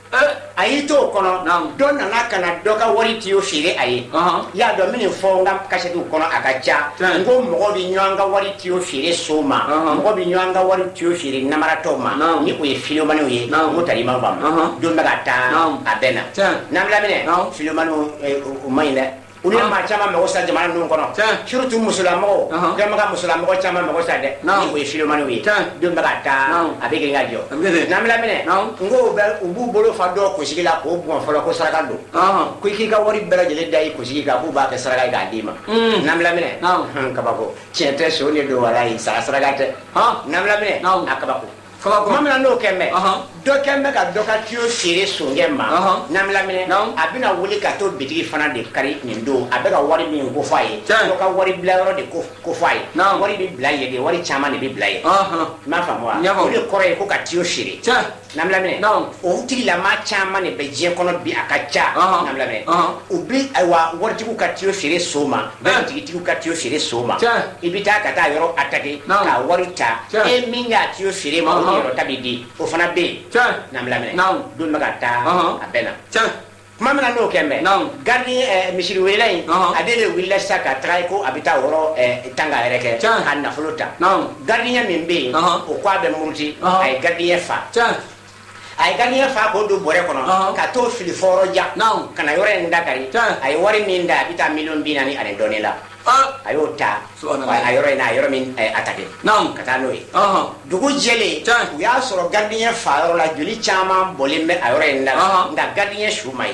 a y'i to o kɔnɔ dɔ nana ka na dɔ ka wari tiyo feere a ye y'a dɔn min fɔ n ka kasɛtiw kɔnɔ a ka ca n ko mɔgɔ bɛ ɲɔgɔn ka wari tiyo feere so ma mɔgɔ bɛ ɲɔgɔn ka wari tiyo feere namaratɔw ma ni o ye filomaniw ye n ko tali ma faamu don bɛ ka taa a bɛ na n'an bɛ laminɛ filomaniw o man ɲi dɛ olu ye maa caman mago sa jamana ninnu kɔnɔ surtout musolamɔgɔw dɔnbaga musolamɔgɔ caman mago sa dɛ ni o ye filomaniw ye don bɛ ka taa a bɛ kɛ ka jɔ n'an bɛ laminɛ n ko u b'u bolo fa dɔ kunsigi la k'o bɔn fɔlɔ ko saraka don ko i k'i ka wari bɛɛ lajɛlen da i kunsigi kan k'u b'a kɛ saraka ye k'a d'i ma n'an bɛ laminɛ kabako tiɲɛ tɛ so de don wala ye saraka tɛ n'an bɛ laminɛ a kabako tuma min na n'o kɛ mɛ dɔ kɛ bɛ ka dɔ ka tiyo feere songɛ ma n'an bɛ laminɛ a bɛna wuli ka to bitigi fana de kari nin don a bɛ ka wari min ko fɔ a ye dɔ ka wari bila yɔrɔ de ko fɔ a ye wari bɛ bila yen de wari caman de bɛ bila yen i m'a faamu wa o de kɔrɔ ye ko ka tiyo feere n'an bɛ laminɛ o tigilama caman de bɛ diɲɛ kɔnɔ bi a ka ca n'an bɛ laminɛ u bɛ ayiwa waritigiw ka tiyo feere so ma bɛntigitigiw ka tiyo feere so ma i bɛ taa ka taa yɔrɔ attaquer ka wari ta e min y'a tiyo feere ma yɔrɔ ta bɛ di o fana bɛ yen n'an bɛ laminɛ don bɛ ka taa a bɛ na tuma min na n'o kɛ mɛ gardien misiri welela in ale de wulila sisan ka taga ko a bɛ taa o yɔrɔ tanga yɛrɛ kɛ ka nafolo ta gardien min bɛ yen o ko a bɛ muruti a ye gardien fa a ye gardien fa k'o don bɔrɛ kɔnɔ ka t'o fili fɔ yɔrɔ jan ka na yɔrɔ in dakari a ye wari min da a bɛ taa $40,000 ani dɔɔnin la a y'o ta a yɔrɔ in na a yɔrɔ min attaqué ka taa n'o ye dugu jɛlen u y'a sɔrɔ gardien fa yɔrɔ la joli caman bɔlen bɛ a yɔrɔ in na nka gardien su ma ye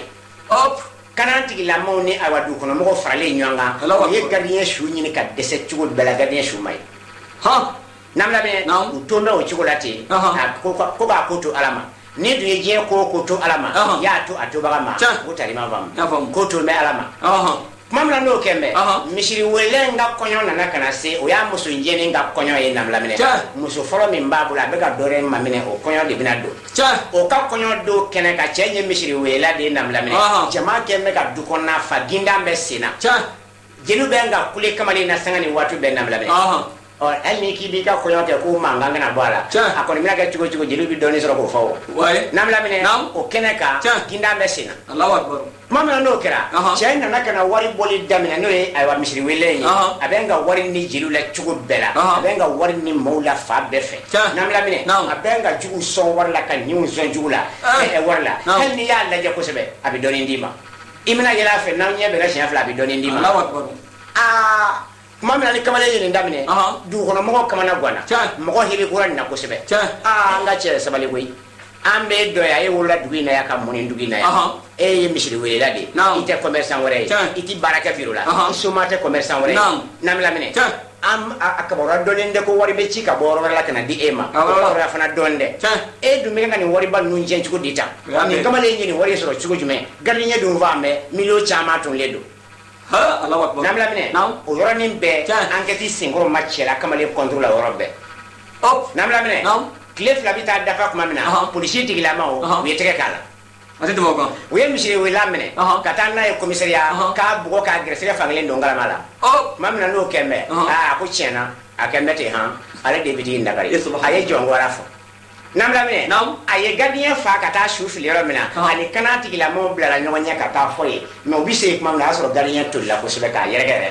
kanan tigilamɔgɔw ni ayiwa dugukɔnɔmɔgɔw faralen ɲɔgɔn kan u ye gardien su ɲini ka dɛsɛ cogo bɛɛ la gardien su ma ye n'an bɛ laminɛ u to bɛ o cogo la ten ko k'a ko to ala ma ni dun ye diɲɛ ko to ala ma y'a to a tobaga ma o tali ma faamu ko to bɛ ala ma tuma min na n'o kɛ mɛ misiri weele in ka kɔɲɔ nana ka na se o y'a muso jɛni ka kɔɲɔ ye n'an bɛ laminɛ muso fɔlɔ min b'a bolo a bɛ ka dɔ wɛrɛ maminɛ o kɔɲɔ de bɛna don o ka kɔɲɔ don kɛnɛ ka cɛ ye misiri weela de ye n'an bɛ laminɛ jama kɛ bɛ ka du kɔnɔna fa gindan bɛ sen na jeliw bɛ ka kule kamalen na sanga ni waati bɛɛ n'an bɛ laminɛ hali ni k'i b'i ka kɔɲɔ kɛ ko mankan kana bɔ a la a kɔni bɛna kɛ cogo cogo jeliw bɛ dɔɔnin sɔrɔ k'o fɔ o n'an bɛ laminɛ o kɛnɛ kan gindan bɛ sen na tuma min na n'o kɛra cɛ in nana ka na wari bɔli daminɛ n'o ye ayiwa misiri weele ye a bɛ n ka wari ni jeliw la cogo bɛɛ la a bɛ n ka wari ni maaw la fa bɛɛ fɛ n'an bɛ laminɛ a bɛ n ka jugu sɔn wari la ka ɲinw sɔn jugu la wari la hali n'i y'a lajɛ kosɛbɛ a bɛ dɔɔnin d'i ma i bɛna yɛlɛ a fɛ n'aw ɲɛ bɛnna siɲɛ fila a bɛ dɔɔnin d'i ma tuma min na ni kamalen ye nin daminɛ dugukɔnɔmɔgɔw kamana ganna mɔgɔ hebe kura nin na kosɛbɛ an ka cɛ sabali koyi an bɛ dɔ ye a ye wolola dugu in na yan ka mun ni dugu in na yan e ye misiri welela de i tɛ commerçant wɛrɛ ye i tɛ baara kɛ biro la i soma tɛ commerçant wɛrɛ ye n'an bɛ laminɛ a kabawara dɔɔnin tɛ ko wari bɛ ci ka bɔ yɔrɔ wɛrɛ la ka na di e ma o yɔrɔ fana dɔɔnin dɛ e dun bɛ ka nin wariba ninnu tiɲɛ cogo di tan nin kamalen ye nin wari sɔrɔ cogo jumɛn gardien dun f'a mɛn miliyɔn caman tunlen don n'an bɛ laminɛ o yɔrɔnin bɛɛ enquête senkɔrɔ ma cɛla kamalen contre la yɔrɔ bɛɛ n'an bɛ laminɛ tile fila bɛ taa dafa tuma min na polisi tigilamaw u ye tɛgɛ k'a la u ye misiri weela minɛ ka taa n'a ye commissariat k'a bugɔ k'a gɛrɛsɛgɛ fankelen don galama la tuma min na n'o kɛ mɛ a ko tiɲɛna a kɛ mɛ ten ale de bɛ t'i dakari a ye jɔn wara fɔ n'an bɛ laminɛ a ye gardien fa ka taa su fili yɔrɔ min na ani kanan tigilamɔgɔw bilara ɲɔgɔn ɲɛ ka taa fɔ ye mɛ u bɛ se tuma min na o y'a sɔrɔ gardien tolila kosɛbɛ k'a yɛrɛkɛ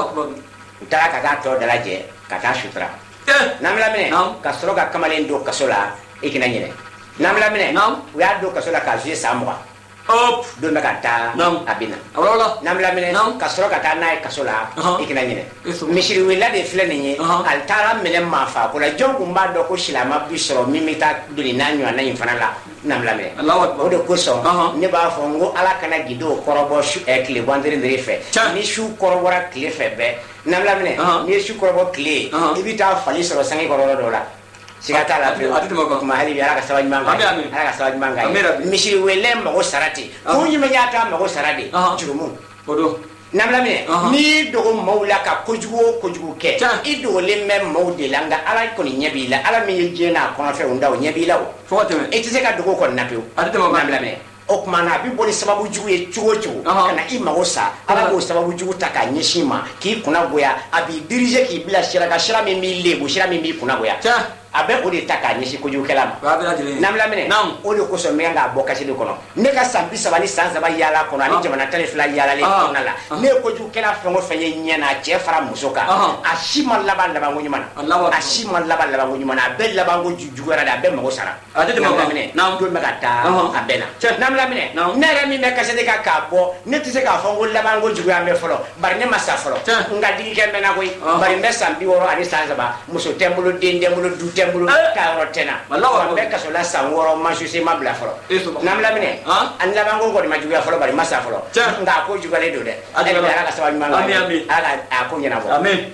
u taara ka taa tɔ dalajɛ ka taa sutura n'an bɛ laminɛ ka sɔrɔ ka kamalen don kaso la i kana ɲinɛ n'an bɛ laminɛ u y'a don kaso la k'a fiyɛ san 20 don bɛ ka taa a bɛ na n'an bɛ laminɛ ka sɔrɔ ka taa n'a ye kaso la i kana ɲinɛ misiri welela de filɛ nin ye a taara minɛ maa fa ko la jɔn kun b'a dɔn ko silama bi sɔrɔ min bɛ taa don nin n'a ɲɔgɔnna in fana la n'an bɛ laminɛ o de kosɔn ne b'a fɔ n ko ala kana gindo kɔrɔbɔ tile vendredi fɛ ni su kɔrɔbɔra tile fɛ bɛɛ n'an bɛ laminɛ n'i ye su kɔrɔbɔ tile i bɛ taa fali sɔrɔ sange kɔrɔ dɔ la siga t'a la fiyewu kuma hali bi ala ka sabali ɲuman kɛ ala ka sabali ɲuman kɛ misiri weele mago sara ten kun jumɛn y'a to a mago sara de jurumu n'an bɛ laminɛ n'i dogo maaw la ka kojugu o kojugu kɛ i dogolen bɛ maaw de la nka ala kɔni ɲɛ b'i la ala min ye diɲɛ n'a kɔnɔfɛnw da o ɲɛ b'i la o i tɛ se ka dogo kɔni na pewu n'an bɛ laminɛ o tuma na a bɛ bɔ ni sababu jugu ye cogo o cogo ka na i mago sa ala b'o sababu jugu ta k'a ɲɛsin ma k'i kunna goya a b'i diriger k'i bila sira kan sira min b'i lebu sira min b'i kunna goya abe o de ta ka nyisi ko jukela namla mine o de ko so me nga bo kasi de kono ne ka sambi sabali sansa ba yala kono ani jamana tele fla yala le kono la ne ko jukela fengo fenye nyana che fara musoka ashima laba laba ngonyumana ashima laba laba ngonyumana abe laba ngo jugora da abe mo sara ade namla mine do me ka ta abena namla mine ne ra mi me kasi de ka bo ne tise ka fongo laba ngo jugora me folo bari ne masa folo nga digi ke me na koy bari me sambi woro ani sansa ba muso tembulo dende mulo du tembulo ka rotena wallahi be ka so la sangoro masu se mabla folo namla mine an la bango ko ma juga folo bari masa folo nga ko juga le do de ala ka sawa manga ala ko nyana bo amen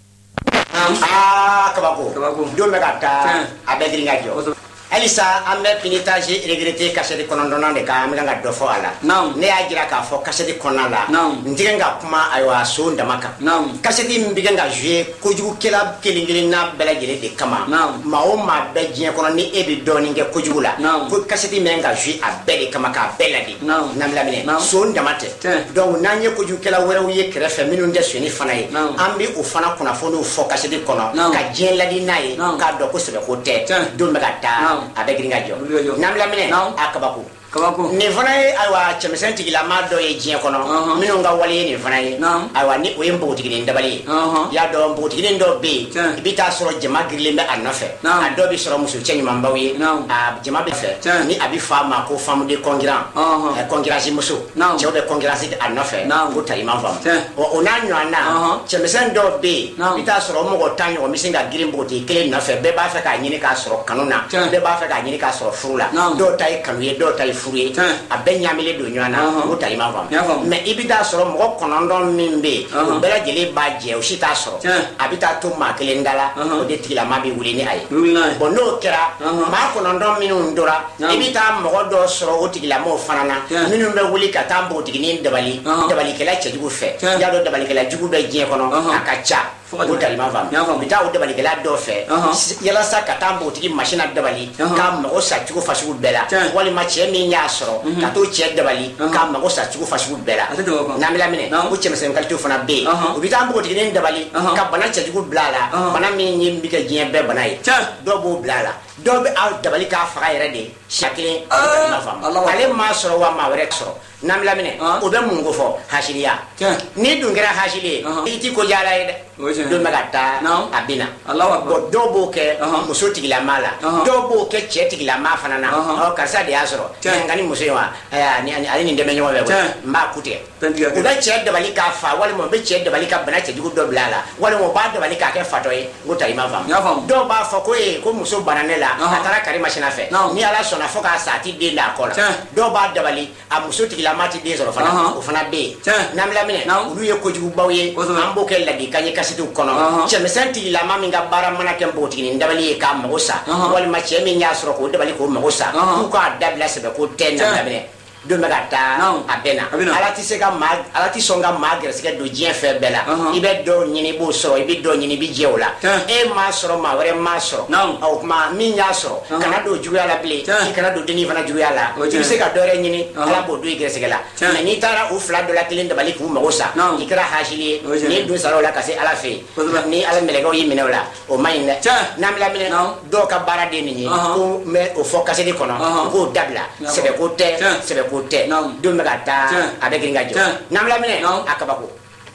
kabako do me kata abedri ngajo Elisa ambe pinitage regretter kaseti konondona de ka amanga do fo ala ne ajira ka fo kaseti konala ndigenga kuma aywa so ndamaka kaseti mbigenga jouer kojugu kela kelingeli na belagele de kama ma be jien kono ni ebi doni nge kojugu la ko kaseti menga jouer abele kama ka beladi namla mine so ndamate donc nanye kojugu kela wero ye krefe minu nde suni fanaye ambi o fana kuna fo no fo kaseti kono ka jien ladi nayi ka do ko sebe ko te do me gata avec Ringajo. Namla mine akabaku. Ni fanaye aywa chemesen tigila mado ye jien kono minu nga wali ni fanaye aywa ni o yembo tigini ndabali ya do mbo tigini ndo be bita soro jema grillembe anofe ado bi soro musu chenyi mambawi jema be fe ni abi fama ko famu de kongiran kongiransi musu chebe kongiransi anofe ko tayima fam o onanyo ana chemesen do be bita soro mo ko tanyo o misinga grimbo ti kele nafe be ba fe ka nyini ka soro kanuna be ba fe ka nyini ka soro furula do tay kanuye do tay furi abenya mele do nyana o tayima fam mais ibida soro mo konondon mimbe bela jele ba je o shita soro abita to ma kele ndala o de tila ma bi wuli ni ay bono kera ma konondon minu ndora ibita mo do soro o tila mo fanana minu be wuli ka tambo tigini dabali kela chejugo fe ya do dabali kela jugo be je kono akacha o tayima fam bita o dabali kela do fe yala sa katambo tigi machine dabali kam o sa jugo fasu bela wali ma che mi nya soro ka to che dabali kam o sa jugo fasu bela namila mine o che mesen kalto fana be o bita mbo tigi dabali ka bana che jugo blala bana mi nyi mbika jien be banai do bo blala do be out dabali ka fara yere de shakle ale ma soro wa ma were soro namila mine o be mungo fo hashiriya ni dungira hashili iti ko jala ide do magata abina bo do bo ke muso tigila mala do bo ke che tigila ma fanana o karsa de asoro ngani muso wa ni ali ni ndeme nyawa be ma kute o be che de bali ka fa wala mo be che de bali ka bana che jugo do blala wala mo ba de bali ka ke fatoy ngota ima fam do ba fo ko muso bananela atara kari machine fe ni ala sona fo ka sati de la kola do ba de bali a muso tigila mati de soro fana o fana be namla mine ulu ye ko jugo bawye ambo ke ladi kanye kasitu kono chemesen tigila ma minga bara mana ke mboti ni ndabali ka mosa wala ma chemi nya soro ko dabali ko mosa ku ka dabla sebe ko ten namla mine do megata abena alati sega mag alati songa magre sega do jien fe bela ibe do nyini bo soro ibe do nyini bi jeola e ma soro ma wore ma soro o ma minya soro kana do juya la ble kana do deni fana juya la ibe sega do re nyini ala bo do igre sega la ni tara o fla do la tele de balik mo sa ikra hashili ni do saro la kase ala fe ni ala melega yi minewla o mayne nam la mine do ka bara de ni ko me o focus de kono ko dabla sebe ko te sebe kote do megata avec Ringajo namla mine akabako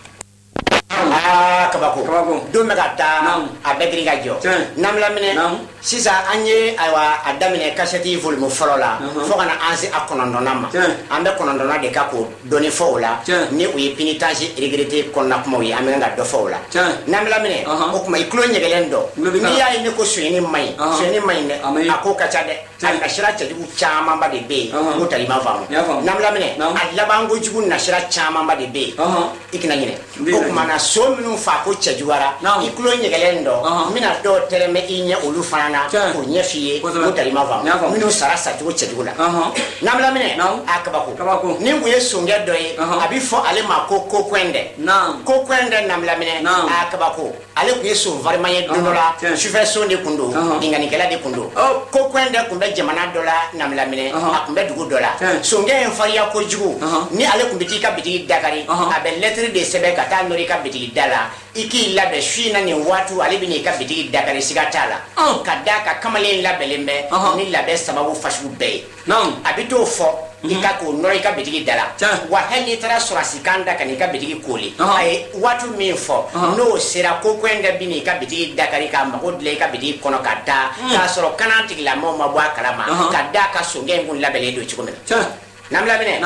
do megata avec Ringajo namla mine sisa anye aywa adamine kaseti volume folola fogana anzi akonondonama ambe konondona de kako doni fola ni uyi pinitage regretter konna kuma wi amenga do fola namla mine o kuma iklo nyegelendo ni ya ni ko suini mai ne ako kachade ashira chajugu chama mba de be mutali mafamu namla mine alabango jugu nashira chama mba de be ikina nyine o kuma na so minu fa ko chajuara iklo nyegelendo mina do tereme inye olufana ko nyefiye mutali mafamu minu sarasa jugu chajugula namla mine akabako ni nguye songe doye abifo ale makoko kwende namla mine akabako ale kuye so varmaye donola chufe so de kundo ingani kala de kundo ko kwende kumbe bɛ jamana dɔ la namlaminɛ a kun bɛ dugu dɔ la songe in fariya kojugu ni ale kun bɛ t'i ka bitigi dakari a bɛ lettre de sɛbɛn ka taa nɔrɔ i ka bitigi da la i k'i labɛn su in na nin waati ale bɛ n'i ka bitigi dakari siga t'a la ka da ka kamalen labɛnlen bɛ ni labɛn sababu fasugu bɛɛ ye a bɛ t'o fɔ i ka k'o nɔrɔ i ka bitigi da la wa hali n'i taara sɔrɔsi kan da ka n'i ka bitigi koli a ye waati min fɔ n'o sera ko kɔn dɛ bɛ n'i ka bitigi dakari k'a mago dilan i ka bitigi kɔnɔ ka da k'a sɔrɔ kanan tigilamɔgɔw ma bɔ a kalama ka da ka songe in kun labɛnlen don cogo min na namlaminɛ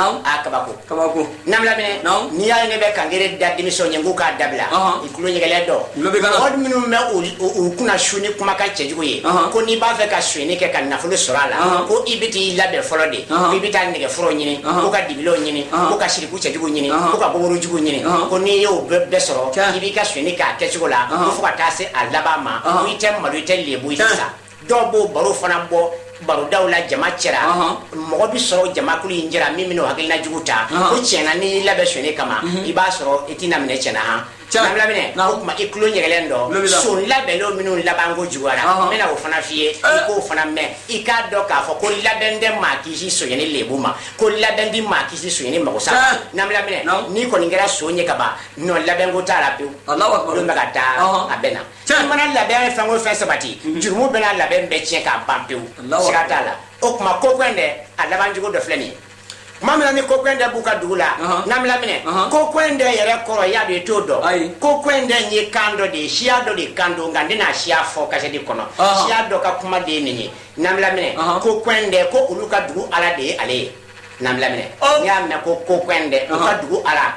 kabako namlaminɛ n'i y'a ye ne bɛ kankere da denmisɛnw ye k'u k'a dabila i tulo ɲɛgɛlɛ dɔ mɔgɔ minnu bɛ u kunna su ni kumakan cɛjugu ye ko n'i b'a fɛ ka suyɛni kɛ ka nafolo sɔrɔ a la ko i bɛ t'i labɛn fɔlɔ de ko i bɛ taa nɛgɛforo ɲini ko ka dibilenw ɲini ko ka siriku cɛjugu ɲini ko ka boborojugu ɲini ko n'i y'o bɛɛ sɔrɔ i b'i ka suyɛni k'a kɛcogo la ko fo ka taa se a laban ma ko i tɛ malo i tɛ lebu i tɛ sa dɔw b'o baro fana bɔ barodaw la jama cɛra mɔgɔ bi sɔrɔ jamakulu in jɛra min bɛn'o hakilina jugu ta ko tiɲɛna n'i y'i labɛn suyɛni kama i b'a sɔrɔ i tɛna minɛ tiɲɛna han namlaminɛ o tuma i tulo ɲɛgɛlen dɔ son labɛnlenw minnu laban ko juguyara n bɛna o fana f'i ye i k'o fana mɛn i k'a dɔn k'a fɔ ko labɛn tɛ maa kisi suyɛni lebu ma ko labɛn di maa kisi suyɛni mago sa namlaminɛ n'i kɔni kɛra so ɲɛ ka ban nɔ labɛn ko t'a la pewu olu bɛ ka taa a bɛ na i mana labɛn fɛn o fɛn sabati jurumu bɛna labɛn bɛɛ tiɲɛ k'a ban pewu siga t'a la o tuma ko kɔn dɛ a laban cogo dɔ filɛ nin ye tuma min na ni ko kɔn dɛ b'u ka dugu la namlaminɛ ko kɔn dɛ yɛrɛ kɔrɔ y'a dɔn i t'o dɔn ko kɔn dɛ ye kan dɔ de ye siya dɔ de kan don nka n tɛna siya fɔ kasɛti kɔnɔ siya dɔ ka kuma de ye nin ye namlaminɛ ko kɔn dɛ ko olu ka dugu ala de ye ale ye namlaminɛ n'i y'a mɛn ko kɔn dɛ u ka dugu ala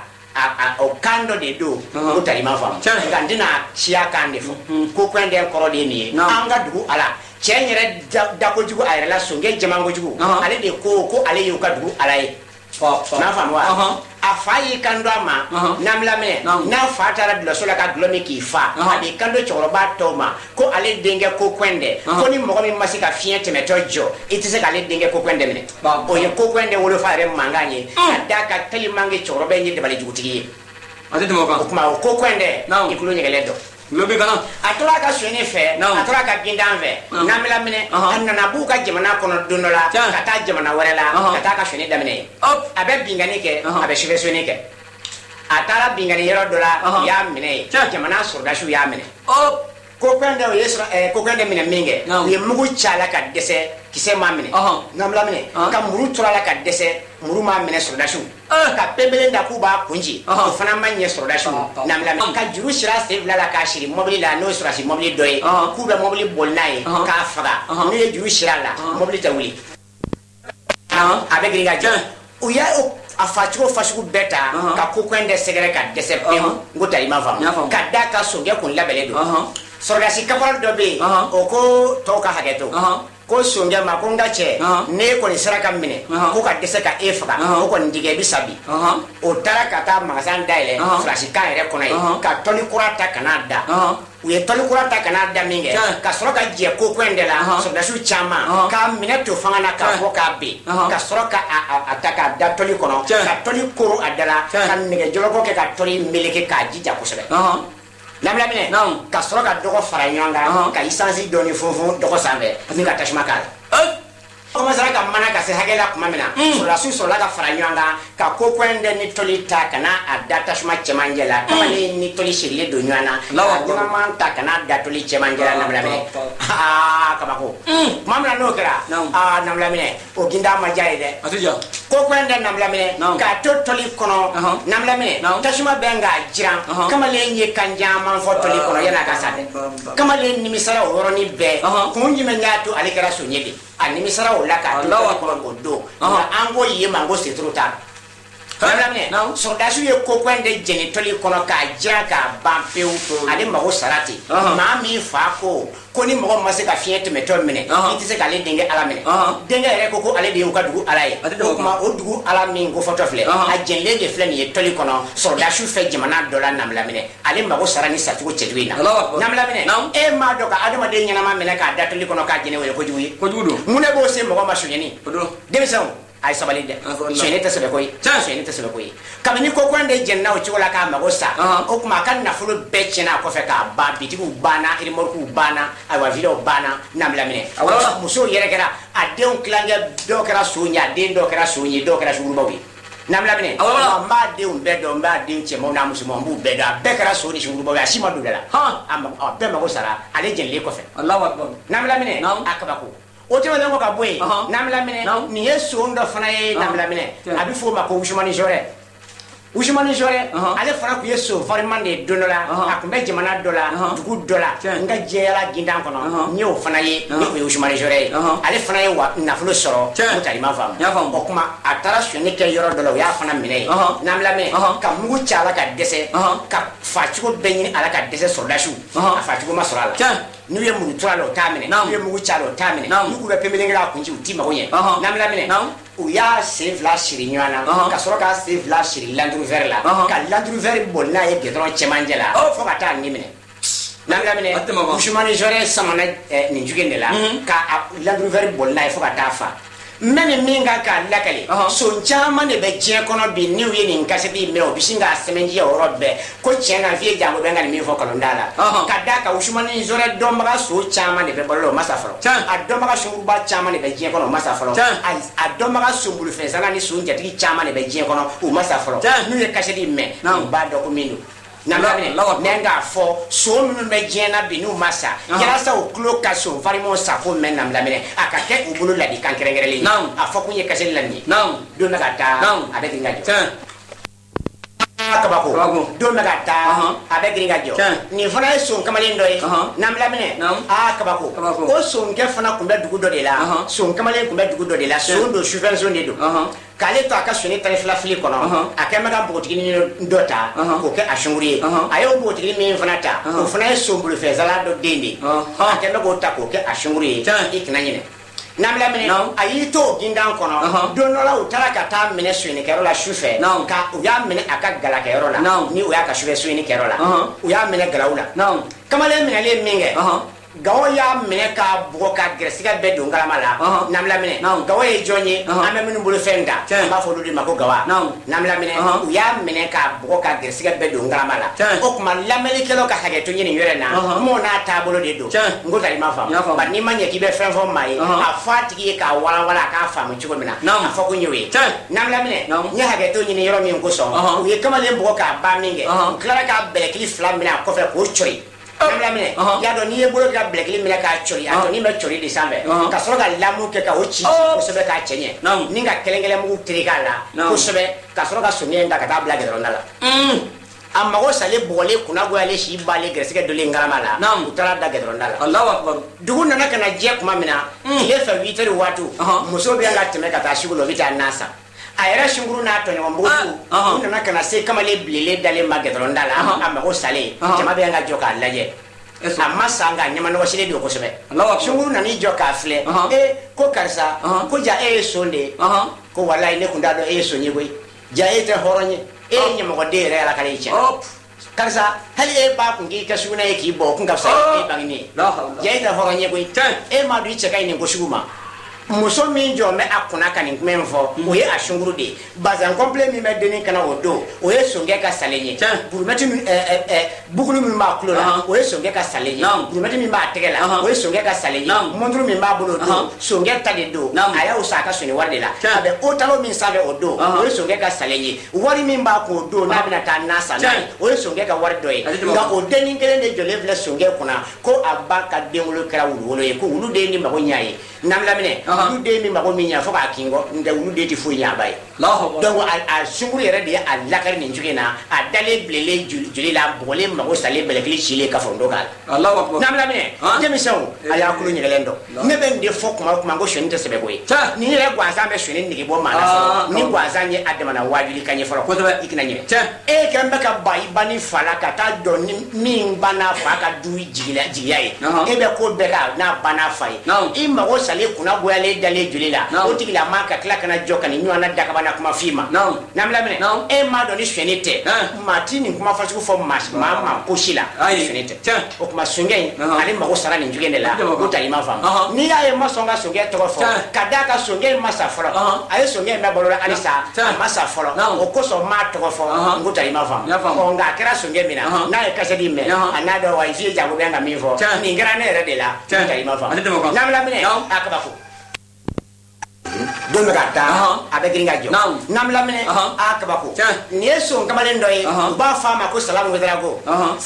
o kan dɔ de don o tali ma faamu nka n tɛna siya kan de fɔ ko kɔn dɛ kɔrɔ de ye nin ye an ka dugu ala cɛ in yɛrɛ da kojugu a yɛrɛ la songe jama kojugu ale de ko ale y'u ka dugu ala ye n'a faamu wa a fa y'i kan dɔ a ma namlaminɛ n'a fa taara dulɔso la ka dulɔ min k'i fa a b'i kan dɔ cɛkɔrɔba tɔw ma ko ale denkɛ ko kɔn dɛ ko ni mɔgɔ min ma se ka fiɲɛ tɛmɛtɔ jɔ i tɛ se k'ale denkɛ ko kɔn dɛ minɛ o ye ko kɔn dɛ wolofa yɛrɛ mankan ye ka da ka tellement que cɛkɔrɔba in ye dabali jugutigi ye o tuma o ko kɔn dɛ i tulo ɲɛgɛlen dɔn a tora ka suyɛni fɛ a tora ka gindan fɛ namlaminɛ a nana b'u ka jamana kɔnɔ don dɔ la ka taa jamana wɛrɛ la ka taa ka suyɛni daminɛ a bɛ bingani kɛ a bɛ sufɛsuyɛni kɛ a taara bingani yɔrɔ dɔ la u y'a minɛ ye jamana sɔrɔdasiw y'a minɛ ko kɔn dɛ u ye ko kɔn dɛ minɛ min kɛ u ye mugu ci a la ka dɛsɛ kisɛ m'a minɛ namlaminɛ ka muru tora la ka dɛsɛ muru m'a minɛ sɔrɔdasiw ka pebelen da k'u b'a kunci o fana ma ɲɛ sɔrɔdasiw namlaminɛ ka juru sira sen fila la k'a siri mɔbili la n'o ye sɔrɔdasi mɔbili dɔ ye k'u bɛ mɔbili boli n'a ye k'a faga n'u ye juru sira a la mɔbili tɛ wuli a bɛ girin ka jɔ u y'a a facogo fasugu bɛɛ ta ka ko kɔn dɛ sɛgɛrɛ ka dɛsɛ pewu n ko tali ma faamu ka da ka songɛ kun labɛnlen don sɔrɔdasi kafaral dɔ bɛ yen o ko tɔw ka hakɛ to ko songɛ ma ko n ka cɛ ne kɔni sera ka minɛ ko ka dɛsɛ ka e faga o kɔni tigɛ i bɛ sa bi o taara ka taa magasin dayɛlɛ sɔrɔdasi kan yɛrɛ kɔnɔ ye ka tɔli kura ta ka n'a da u ye tɔli kura ta ka n'a da min kɛ ka sɔrɔ ka jɛ ko kɔn de la sɔrɔdasiw caman k'a minɛ to fanga na k'a fɔ k'a ben ka sɔrɔ ka a ta k'a da tɔli kɔnɔ ka tɔli koro a da la ka nɛgɛjɔlɔkɔ kɛ ka tɔli meleke k'a jija kosɛbɛ namlaminɛ ka sɔrɔ ka dɔgɔ fara ɲɔgɔn kan ka isansi dɔɔni funfun dɔgɔ sanfɛ ni ka tasuma k'a la commencera ka mana ka se hakɛ la tuma min na sɔrɔdasiw sɔrɔla ka fara ɲɔgɔn kan ka ko kɔn dɛ ni tɔli ta ka n'a da tasuma cɛmancɛ la kamalen ni tɔli sirilen don ɲɔgɔn na ka ɲɔgɔnman ta ka n'a da tɔli cɛmancɛ la namlaminɛ kabako tuma min na n'o kɛra namlaminɛ o ginda ma diya ye dɛ ko kɔn dɛ namlaminɛ k'a to tɔli kɔnɔ namlaminɛ tasuma bɛ k'a jiran kamalen ye kan caman fɔ tɔli kɔnɔ yan'a ka sa dɛ kamalen nimisara o yɔrɔnin bɛɛ kun jumɛn y'a to ale kɛra soɲɛ de a nimisara o la k'a to tɔli kɔnɔ o don nka an ko ye man ko seturu ta namlaminɛ sɔrɔdasiw ye ko kɔn dɛ jɛni tɔli kɔnɔ k'a jiran k'a ban pewu ale mago sara ten maa min fa ko ni mɔgɔ ma se ka fiɲɛ tɛmɛtɔ minɛ i tɛ se k'ale denkɛ ala minɛ denkɛ yɛrɛ ko ale de y'u ka dugu ala ye o tuma o dugu ala min ko fɔtɔ filɛ a jɛnlen de filɛ nin ye tɔli kɔnɔ sɔrɔdasiw fɛ jamana dɔ la namlaminɛ ale mago sara ni sacogo cɛjugu in na namlaminɛ e m'a dɔn ka adamaden ɲɛnama minɛ k'a da tɔli kɔnɔ k'a jɛnɛ o ye kojugu ye mun de b'o se mɔgɔ ma sonyɛni denmisɛnw ay sabali de sene ta sebe koy sene ta sebe koy kamini ko ko ande jenna o chola ka mago sa o kuma kan na fulo bechena ko fe ka ba bitigu bana iri morku bana ay wa video bana namla mine awala muso yere kera adeun klanga do kera sunya den do kera sunyi do kera shuru bawi namla mine ma deun bedo ma deun che mo na muso mo bu beda be kera suni shuru bawi asima do dala am be mago sara ale jenle ko fe Allahu akbar namla mine akabako o te wala ka boy namla mine ni yeso ndo fana ye namla mine abi fo ma ko ushmani jore ale fana ku yeso vraiment de donola akumbe jamana dola dugu dola nga jela gindan kono ni o fana ye ni ku ushmani jore ale fana ye wa nafulo soro mutari ma fam o kuma atara shoni ke yoro dola ya fana mine namla mine ka mugu chala ka dese ka fachugo benyi ala ka dese soldashu fachugo masorala nu ye mu turalo tamine nu ye mu chalo tamine nu ku be pemelengra kunji utima konye namla mine u ya save la shirinyana ka soro ka save la shiri landru ver la ka landru ver bolna ye gedron chemanjela fo ka ta ni mine namla mine ushumani jore samana ni jugende la ka landru ver bolna ye fo ka ta fa mene minga ka lakale so chama ne be je kono bi ni wi ni nkase bi me obisinga semenji eurobe ko chenga vie jango benga ni mi fo kolondala kadaka ushumani zore domba so chama ne be bolo masafro adomba ka shumba chama ne be je kono masafro adomba ka sumbulu fezana ni sunja tiki chama ne be je kono u masafro ni ye kase di me ba do ko mindu namabine nenga fo so mi be jena binu masa yara sa o klo kaso varimo sa fo men namlamine akake ubulu la di kankerengere li afo kunye kasel lani do na kata abe ngajo akabako do na kata abe ngajo ni fona so kamalindo e namlamine akabako ko so nge fona kumbe dugu do de la so kamalen kumbe dugu do de la so do chuven zone do kale to aka soni tare flafili kono akema ga botigi ni ndota ko ke ashunguri ayo botigi mi fanata ko fana so mbulu fezala do dende akema go ta ko ke ashunguri ikna nyine namla mine ayito gindan kono donola utara kata mine suini kerola shufe ka uya mine aka gala kerola ni uya ka shufe suini kerola uya mine galaula kamale mine le minge gawo ya mine ka bugo ka gresiga be dongala mala namla mine gawo e jonyi ame minu bulu fenda ba fo ludi mako gawa namla mine ya mine ka bugo ka gresiga be dongala mala o kuma lameli kelo ka hage to nyini yore na mo na tabolo de do ngota li mafa ba ni manye ki be fen fo mai afati ki ka wala wala ka fa mu chugo mina afo ko nyiwe namla mine nya hage to nyini yoro mi ngo so u ye kama le bugo ka ba minge klara ka bele kili flam mina ko fe ko chori namla mine ya do ni e bolo ka blekli mine ka chori ato ni me chori de sambe ka soro ka lamu ke ka ochi ko sebe ka chenye ninga kelengele mu trigala ko sebe ka soro ka sunye nda ka ta blage ronala amma ko sale bole kuna go ale shi bale gresike dole ngaramala utara da gedrondala Allahu akbar dugu nana kana je kuma mina ile fa viteri watu muso bi anga teme ka ta shigulo vita nasa ayera shinguru na to nyombo kuna na kana se kama le blele dale magedrondala amma ko sale jama be anga joka laje amma sanga nyama no wasile do ko sebe shinguru na ni joka fle ko karsa ko ja sonde ko wallahi ne kunda do sonye boy ja horonye nyama ko de re ala kale che karsa hali ba kungi ka suna yake bo kun gafsa bangini ja horonye boy ma du che kai ne ko shuguma muso min jo me akuna kan menfo o ye ashunguru de bazan complet mi medeni kana odo o ye songe ka salenye burumeti mi bugulu mi ma klola o ye songe ka salenye burumeti mi ma tegela o ye songe ka salenye mondru mi ma bolo do songe ta de do aya usaka soni warde la abe otalo min save odo o ye songe ka salenye wari mi ba ko do na bina ta nasa na o ye songe ka wardo e nga o deni kele de jole vle songe kuna ko abaka dengulo kra wulu ye ko wulu de ni ma ko nyaaye namla mine ulu de mi mago minya fo ka kingo nda ulu de ti funya bay donc a sunguru yere de a lakar ni jugena a dale blele juli la bole mago sale belekli chile ka fondo gal Allahu akbar namla mine jemi saw aya kulu nyigelendo ne ben de fo kuma ngo shoni te sebe boy ni le gwaza be shoni ni bo mala ni gwaza nye adama na wajuli kanye foro ko to ikina nyire kembe ka bayi bani fala ka ta don min bana fa ka du jigila jiyaye be ko be ka na bana fai i mago sale kuna goyale dale julila o tigila maka kla kana joka ni nywana daka na kuma fima namla mine e ma do ni swenete matini kuma fasu fo ma koshila swenete o kuma sungen ali ma ko sara ni jugende la ko tali ma fam ni ya e ma songa sungen to fo kadaka sungen ma sa folo ale sungen ma bolola alisa ma sa folo o ko so ma to fo ko tali ma fam o nga kera sungen mina na e kase di me anado wa ifi jago benga mi fo ni ngara ne re de la ko tali ma fam namla mine akaba ko don gata abe gringa jo namla mine akabako ni eso kamalen doy ba fama ko salamu wedrago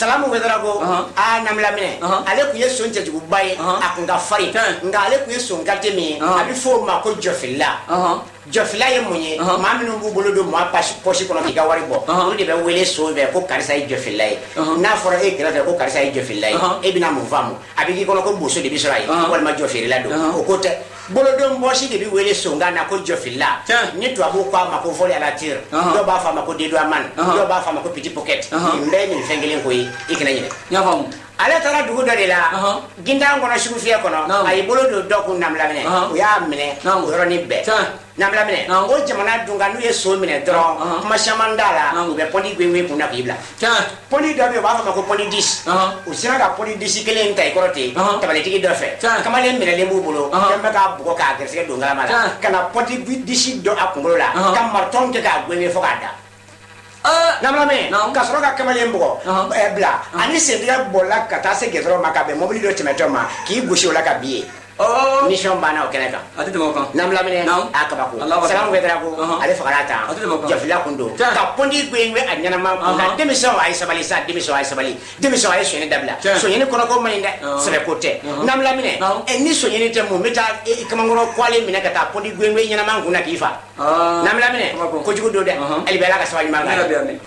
namla mine ale ku yeso nche jugu baye akunga fari nga ale ku yeso ngate mi abi fo ma ko jofila ye munye ma minu bu bolo do ma poshi kono ki ga wari bo o de be wele so be ko karisa ye jofila ye na fora e kira ko karisa ye jofila ye e bina mu famu abi ki kono ko boso de bisra ye wal ma jofila do o ko te bolo do mboshi de bi wele so nga na ko jofila ni to abu kwa ma ko vole ala tir do ba fa ma ko de do aman do ba fa ma ko petit pocket mbe ni fengelen ko yi ikina nyine nya famu ale tara dugu dɔ de la ginda ngɔnɔ sugu fiyɛ kɔnɔ a y'i bolo don dɔ kun namla minɛ o y'a minɛ o yɔrɔnin bɛɛ namla minɛ o jamana dunka n'u ye so minɛ dɔrɔn kuma caman t'a la u bɛ pɔndi gbeŋgbe kunna k'i bila pɔndi dɔ bɛ yen u b'a fɔ ma ko pɔndi 10 u sera ka pɔndi 10 kelen ta i kɔrɔ ten tabalitigi dɔ fɛ kamalen minɛlen b'u bolo fɛn bɛ k'a bugɔ k'a gɛrɛsɛgɛ don galama la ka na pɔndi 10 dɔ a kunkolo la ka maritɔn kɛ k'a gbeŋgbe fo k'a da namla me ka sɔrɔ ka kamalen bugɔ bila ani sentigɛ bɔla ka taa se gɛtɔrɔ ma ka bɛn mobili dɔ tɛmɛtɔ ma k'i gosi o la ka biye mission banna o kɛnɛ kan namla minɛ a kabako salamu wɛdara ko ale fagara tan jafila kun don ka pɔndi gbeŋgbe a ɲɛnama nka denmisɛnw a ye sabali sa denmisɛnw a ye sabali denmisɛnw a ye soɲɛni dabila soɲɛni kɔnɔko man ɲi dɛ sɛbɛ ko tɛ namla minɛ ni soɲɛni tɛ mun n bɛ taa kamankɔrɔ kwalen minɛ ka taa pɔndi gbeŋgbe ɲɛnama kun na k'i fa namla minɛ kojugu don dɛ ali bɛ ala ka sabali ɲuman kan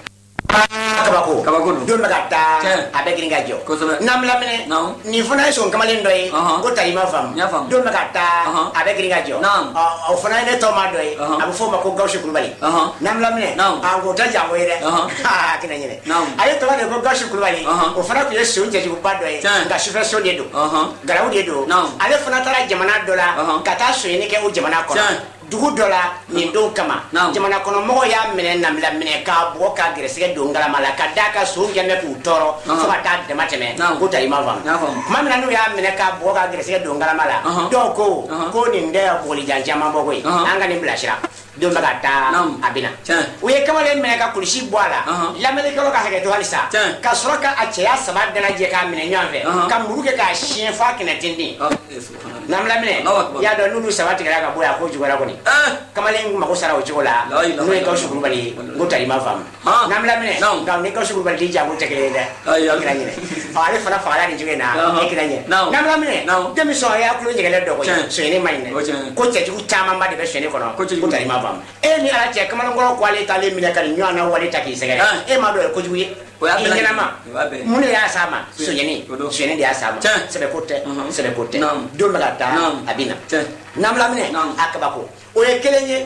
kabako don bɛ ka taa a bɛ girin ka jɔ namla minɛ nin fana ye son kamalen dɔ ye ko talima faamu don bɛ ka taa a bɛ girin ka jɔ o fana ye ne tɔma dɔ ye a bɛ fɔ o ma ko Gawusu Kulubali namla minɛ o tɛ jango ye dɛ kɛnɛ ɲinɛ a ye tɔgɔ de ko Gawusu Kulubali o fana tun ye son cɛjuguba dɔ ye nka sufɛ so de don garawu de don ale fana taara jamana dɔ la ka taa soɲɛni kɛ o jamana kɔnɔ dugu dɔ la nin don kama jamana kɔnɔ mɔgɔw y'a minɛ namla minɛ k'a bugɔ k'a gɛrɛsɛgɛ don galama la ka d'a ka so gɛnbɛ k'u tɔɔrɔ fo ka taa dama tɛmɛ ko talima faamu tuma min na n'u y'a minɛ k'a bugɔ k'a gɛrɛsɛgɛ don galama la dɔw ko nin tɛ bugɔlijan caman bɔ koyi an ka nin bilasira don bɛ ka taa a bɛna u ye kamalen minɛ ka kulusi bɔ a la lamɛnnikɛlaw ka hakɛ to halisa ka sɔrɔ ka a cɛya 3 dalajɛ k'a minɛ ɲɔgɔn fɛ ka muru kɛ k'a siɲɛ f'a kɛnɛ tenten namla minɛ y'a dɔn n'olu 3 tigɛra ka bɔ yan ko juguyara kɔni kamalen mako sara o cogo la n'o ye Gawusu Kulubali ye ko talima faamu namla minɛ nka ni Gawusu Kulubali tɛ jango tɛ kelen ye dɛ kira ɲinɛ ale fana fagara nin cogo in na kira ɲinɛ namla minɛ denmisɛnw a y'a tulo ɲɛgɛlɛ dɔ koyi soɲɛni man ɲi dɛ ko cɛjugu camanba de bɛ soɲɛni kɔnɔ ko talima faamu e ni ala cɛ kamalenkɔrɔ ko ale t'ale minɛ ka nin ɲɔgɔn na wale ta k'i sɛgɛrɛ e m'a dɔn o ye kojugu ye i ɲɛnama mun de y'a s'a ma soɲɛni de y'a s'a ma sɛbɛ ko tɛ don bɛ ka taa a bɛ na namla minɛ a kabako o ye kelen ye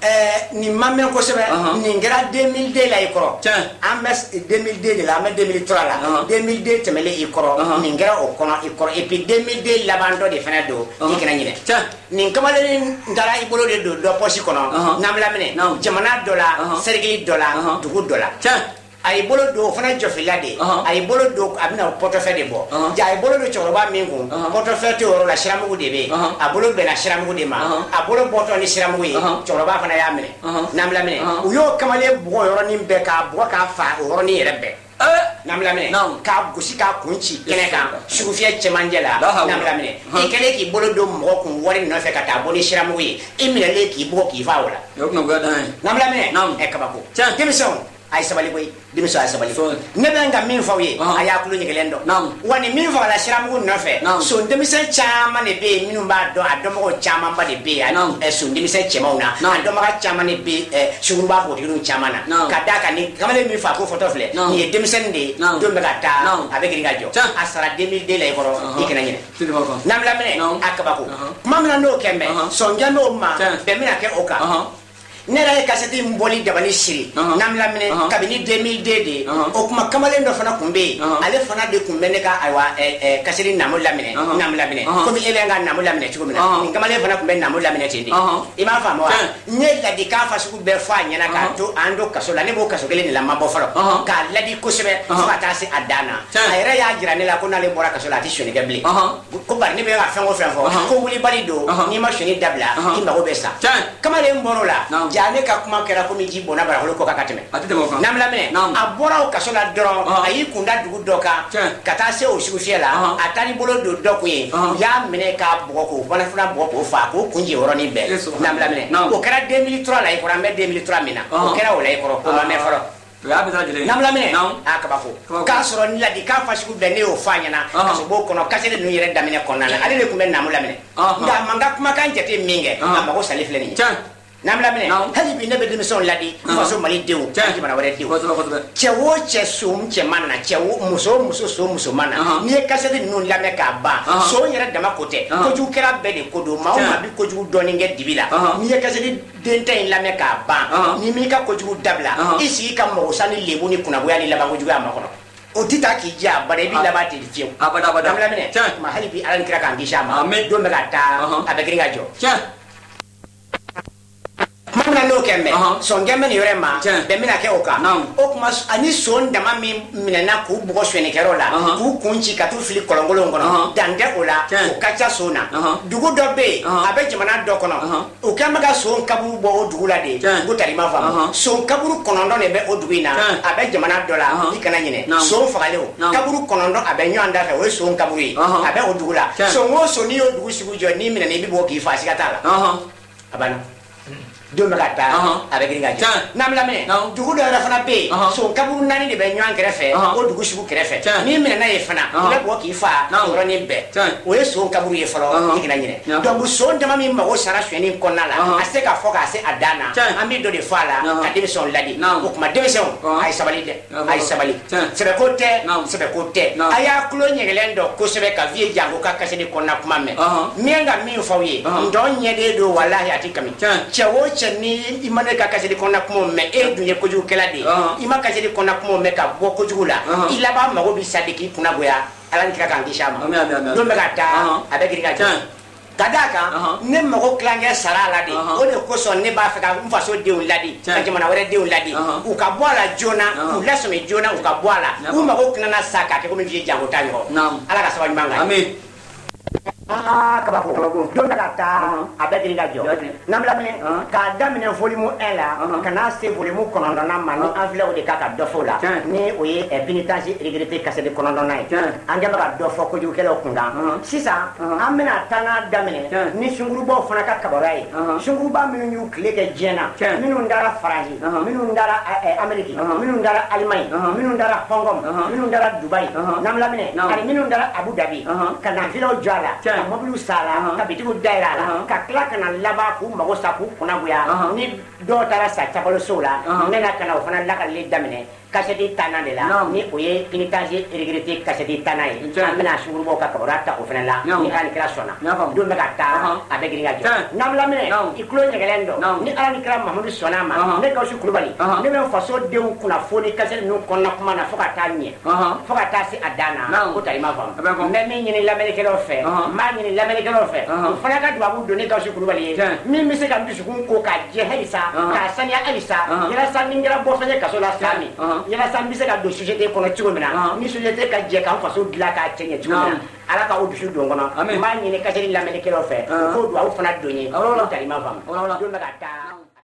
nin ma mɛn kosɛbɛ nin kɛra 2002 la i kɔrɔ an bɛ 2002 de la an bɛ 2003 la 2002 tɛmɛlen i kɔrɔ nin kɛra o kɔnɔ i kɔrɔ et puis 2002 laban dɔ de fana don i kana ɲinɛ nin kamalen n taara i bolo de don dɔ posi kɔnɔ namla minɛ jamana dɔ la sɛrigili dɔ la dugu dɔ la a y'i bolo don o fana jɔfila de a y'i bolo don a bɛna pɔtɔfɛ de bɔ ja a y'i bolo don cɛkɔrɔba min kun pɔtɔfɛ tɛ o yɔrɔ la siramugu de bɛ yen a bolo bɛnna siramugu de ma a bolo bɔtɔ ni siramugu ye cɛkɔrɔba fana y'a minɛ namla minɛ u y'o kamalen bugɔ yɔrɔnin bɛɛ k'a bugɔ k'a fa o yɔrɔnin yɛrɛ bɛɛ namla minɛ k'a gosi k'a kun ci kɛnɛ kan sugufiyɛ cɛmancɛ la namla minɛ i kɛlen k'i bolo don mɔgɔ kun wari nɔfɛ ka taa bɔ ni siramugu ye i minɛlen k'i bugɔ k'i fa o la namla minɛ kabako denmisɛnw a ye sabali koyi denmisɛnw a ye sabali ne bɛ n ka min fɔ aw ye a y'a tulo ɲɛgɛlen dɔn wa nin min fagala siramugu nɔfɛ son denmisɛn caman de bɛ yen minnu b'a dɔn a dɔnbagaw camanba de bɛ yen son denmisɛn cɛmanw na a dɔnbaga caman de bɛ suguruba botigiw caman na ka d'a kan ni kamalen min fa ko fɔtɔ filɛ nin ye denmisɛnnin de ye don bɛ ka taa a bɛ girin ka jɔ a sara 2002 la i kɔrɔ i kana ɲinɛ namla minɛ a kabako kuma min na n'o kɛ mɛ sɔnjɛ n'o ma bɛn bɛna kɛ o kan ne yɛrɛ ye kasɛti in bɔli dabali siri n'an lamɛnɛ kabini 2002 de o kuma kamalen dɔ fana kun bɛ yen ale fana de kun bɛ ne ka ayiwa kasɛti namu lamɛnɛ komi e bɛ n ka namu lamɛnɛ cogo min na nin kamalen fana kun bɛ namu lamɛnɛ ten de i m'a faamu wa n ye ladikan fasugu bɛɛ fɔ a ɲɛna k'a to an do kaso la ne b'o kaso kelen de la n ma bɔ fɔlɔ k'a ladi kosɛbɛ fo ka taa se a dan na a yɛrɛ y'a jira ne la ko n'ale bɔra kaso la a tɛ sonyani kɛ bilen ko bari ne bɛ ka fɛn o fɛn fɔ ko wulibali don n'i ma sonyani dabila i mago bɛ sa kamalen bɔr'o la ja ne ka kuma kɛra komi ji bɔnna barakolo kɔ ka tɛmɛ n'an lamɛnɛ a bɔra o kaso la dɔrɔn a y'i kunda dugu dɔ kan ka taa se o sugu fiyɛ la a taar'i bolo don dɔ kun ye u y'a minɛ k'a bugɔ k'o fana bugɔ k'o fa k'o kun jɛ yɔrɔnin bɛɛ n'an lamɛnɛ o kɛra 2003 la i kɔrɔ an bɛ 2003 min na o kɛra o la i kɔrɔ o ma mɛn fɔlɔ n'an lamɛnɛ a kabako k'a sɔrɔ ladikan fasugu bɛɛ ne y'o fɔ a ɲɛna kaso b'o kɔnɔ kasɛti ninnu yɛrɛ daminɛ kɔnɔna la ale de tun bɛ namu lamɛnɛ nka a man ka kumakan jate min kɛ a mago sali filɛ nin ye n'an lamɛnɛ hali bi ne bɛ denmisɛnw ladi faso malidenw jamana wɛrɛ denw cɛ o cɛ so cɛman na cɛ o muso o muso so musoman na n'i ye kasɛti ninnu lamɛn k'a ban so yɛrɛ dama ko tɛ kojugu kɛra bɛɛ de ko don maa o maa bɛ kojugu dɔɔnin kɛ dibi la n'i ye kasɛti den ta in lamɛn k'a ban n'i m'i ka kojugu dabila i sigi ka mago sa ni lebu ni kunnagoya ni laban kojuguya ma kɔnɔ o tɛ taa k'i diya bari i b'i laban ten fiyewu n'an lamɛnɛ tuma hali bi ala ni kira k'an kisi a ma don bɛ ka taa a bɛ girin ka jɔ mana n'o kɛ mɛ sɔn gɛn bɛ nin yɔrɔ ma bɛn bɛna kɛ o kan o kuma ani son dama min minɛna k'u bugɔ sonyɛnikɛyɔrɔ la k'u kun ci ka t'u fili kɔlɔnkolon kɔnɔ dan tɛ o la o ka ca son na dugu dɔ bɛ yen a bɛ jamana dɔ kɔnɔ o kɛn bɛ ka son kaburu bɔ o dugu la de ko tari ma faamu son kaburu 9 de bɛ o dugu in na a bɛ jamana dɔ la i kana ɲinɛ son fagalen o kaburu 9 a bɛ ɲɔgɔn da fɛ o ye son kaburu ye a bɛ o dugu la son o son n'i y'o dugu sugu jɔ n'i minɛna i bɛ bɔ k'i fa siga t'a la a banna don bɛ ka taa a bɛ girin ka jɔ n'an lamɛnɛ dugu dɔ yɛrɛ fana bɛ yen son kaburu 4 de bɛ ɲɔgɔn kɛrɛfɛ o dugu sugu kɛrɛfɛ n'i minɛna ye fana i bɛ bɔ k'i fa o yɔrɔnin bɛɛ o ye son kaburu ye fɔlɔ i kana ɲinɛ donc son dama min mago sara sonyɛni kɔnɔna la a se ka fɔ k'a se a dan na an bɛ dɔ de fɔ a la ka denmisɛnw ladi o tuma denmisɛnw a ye sabali dɛ a ye sabali sɛbɛko tɛ sɛbɛko tɛ a y'a tulo ɲɛgɛlɛn dɔ kosɛbɛ ka vie jango ka kasɛti kɔnɔna kuma mɛn min ka min fɔ aw ye ndɔ ɲɛden don walahi a tɛ kami cɛ o cɛ ni i ma ne ka kasɛti kɔnɔna kumaw mɛn e dun ye kojugukɛla de ye i ma kasɛti kɔnɔna kumaw mɛn ka bɔ kojugu la i laban mago bɛ sa de k'i kunnagoya ala ni kira k'an kisi a ma don bɛ ka taa a bɛ girin ka jɔ ka d'a kan ne mago tilankɛ sara a la de o de kosɔn ne b'a fɛ ka n faso denw ladi ka jamana wɛrɛ denw ladi u ka bɔ a la joona k'u lasɔmi joona u ka bɔ a la u mago tilana sa k'a kɛ komi f'i ye jango ta ɲɔgɔn ala ka sabali ɲuman kan kabako don bɛ ka taa a bɛ girin ka jɔ n'an lamɛnɛ k'a daminɛ volume 1 la ka n'a se volume 9nan ma ni an filɛ o de kan ka dɔ fɔ o la ni o ye pénitence regretté kasɛti 9nan ye an kɛn bɛ ka dɔ fɔ kojugukɛlaw kun kan sisan an bɛna taa n'a daminɛ ni sungurubaw fana ka kabaroya ye sunguruba minnu y'u tile kɛ diɲɛ na minnu dara faransi minnu dara amérique minnu dara alimaɲi minnu dara hongkong minnu dara dubayi n'an lamɛnɛ ani minnu dara abu dhabi ka na vilaw jɔ a la ka mobiliw sa la ka bitigiw dayɛlɛ a la ka tila ka na laban k'u mago sa k'u kunnagoya ni dɔw taara sa cabalosow la ne na ka na o fana lakalili daminɛ kasɛti 10 de la ni o ye pénitence regretté kasɛti 10 ye an bɛna sungurubaw ka kabaroya ta o fana la ni ala ni kira sɔnna don bɛ ka taa a bɛ girin ka jɔ n'an lamɛnɛ i tulo ɲɛgɛlɛn dɔ ni ala ni kira mahamadu sɔnna a ma ne Gawusu Kulubali ne bɛ faso denw kunnafoni kasɛti ninnu kɔnɔna kuma na fo ka taa ɲɛ fo ka taa se a dan na ko tari ma faamu n bɛ min ɲini lamɛnnikɛlaw fɛ n b'a ɲini lamɛnnikɛlaw fɛ u fana ka dubabu don ne Gawusu Kulubali ye min bɛ se ka n dusukun ko k'a jɛ halisa k'a saniya halisa yalasa ni n kɛra bɔfɛn ye kaso la sa min yalasa n bɛ se ka don société kɔnɔ cogo min na ni société ka jɛ k'an faso dilan k'a cɛ ɲɛ cogo min na ala ka o dusu don kɔnɔ n b'a ɲini kasɛti lamɛnnikɛlaw fɛ u k'o dubabu fana don ye o tari ma faamu don bɛ ka taa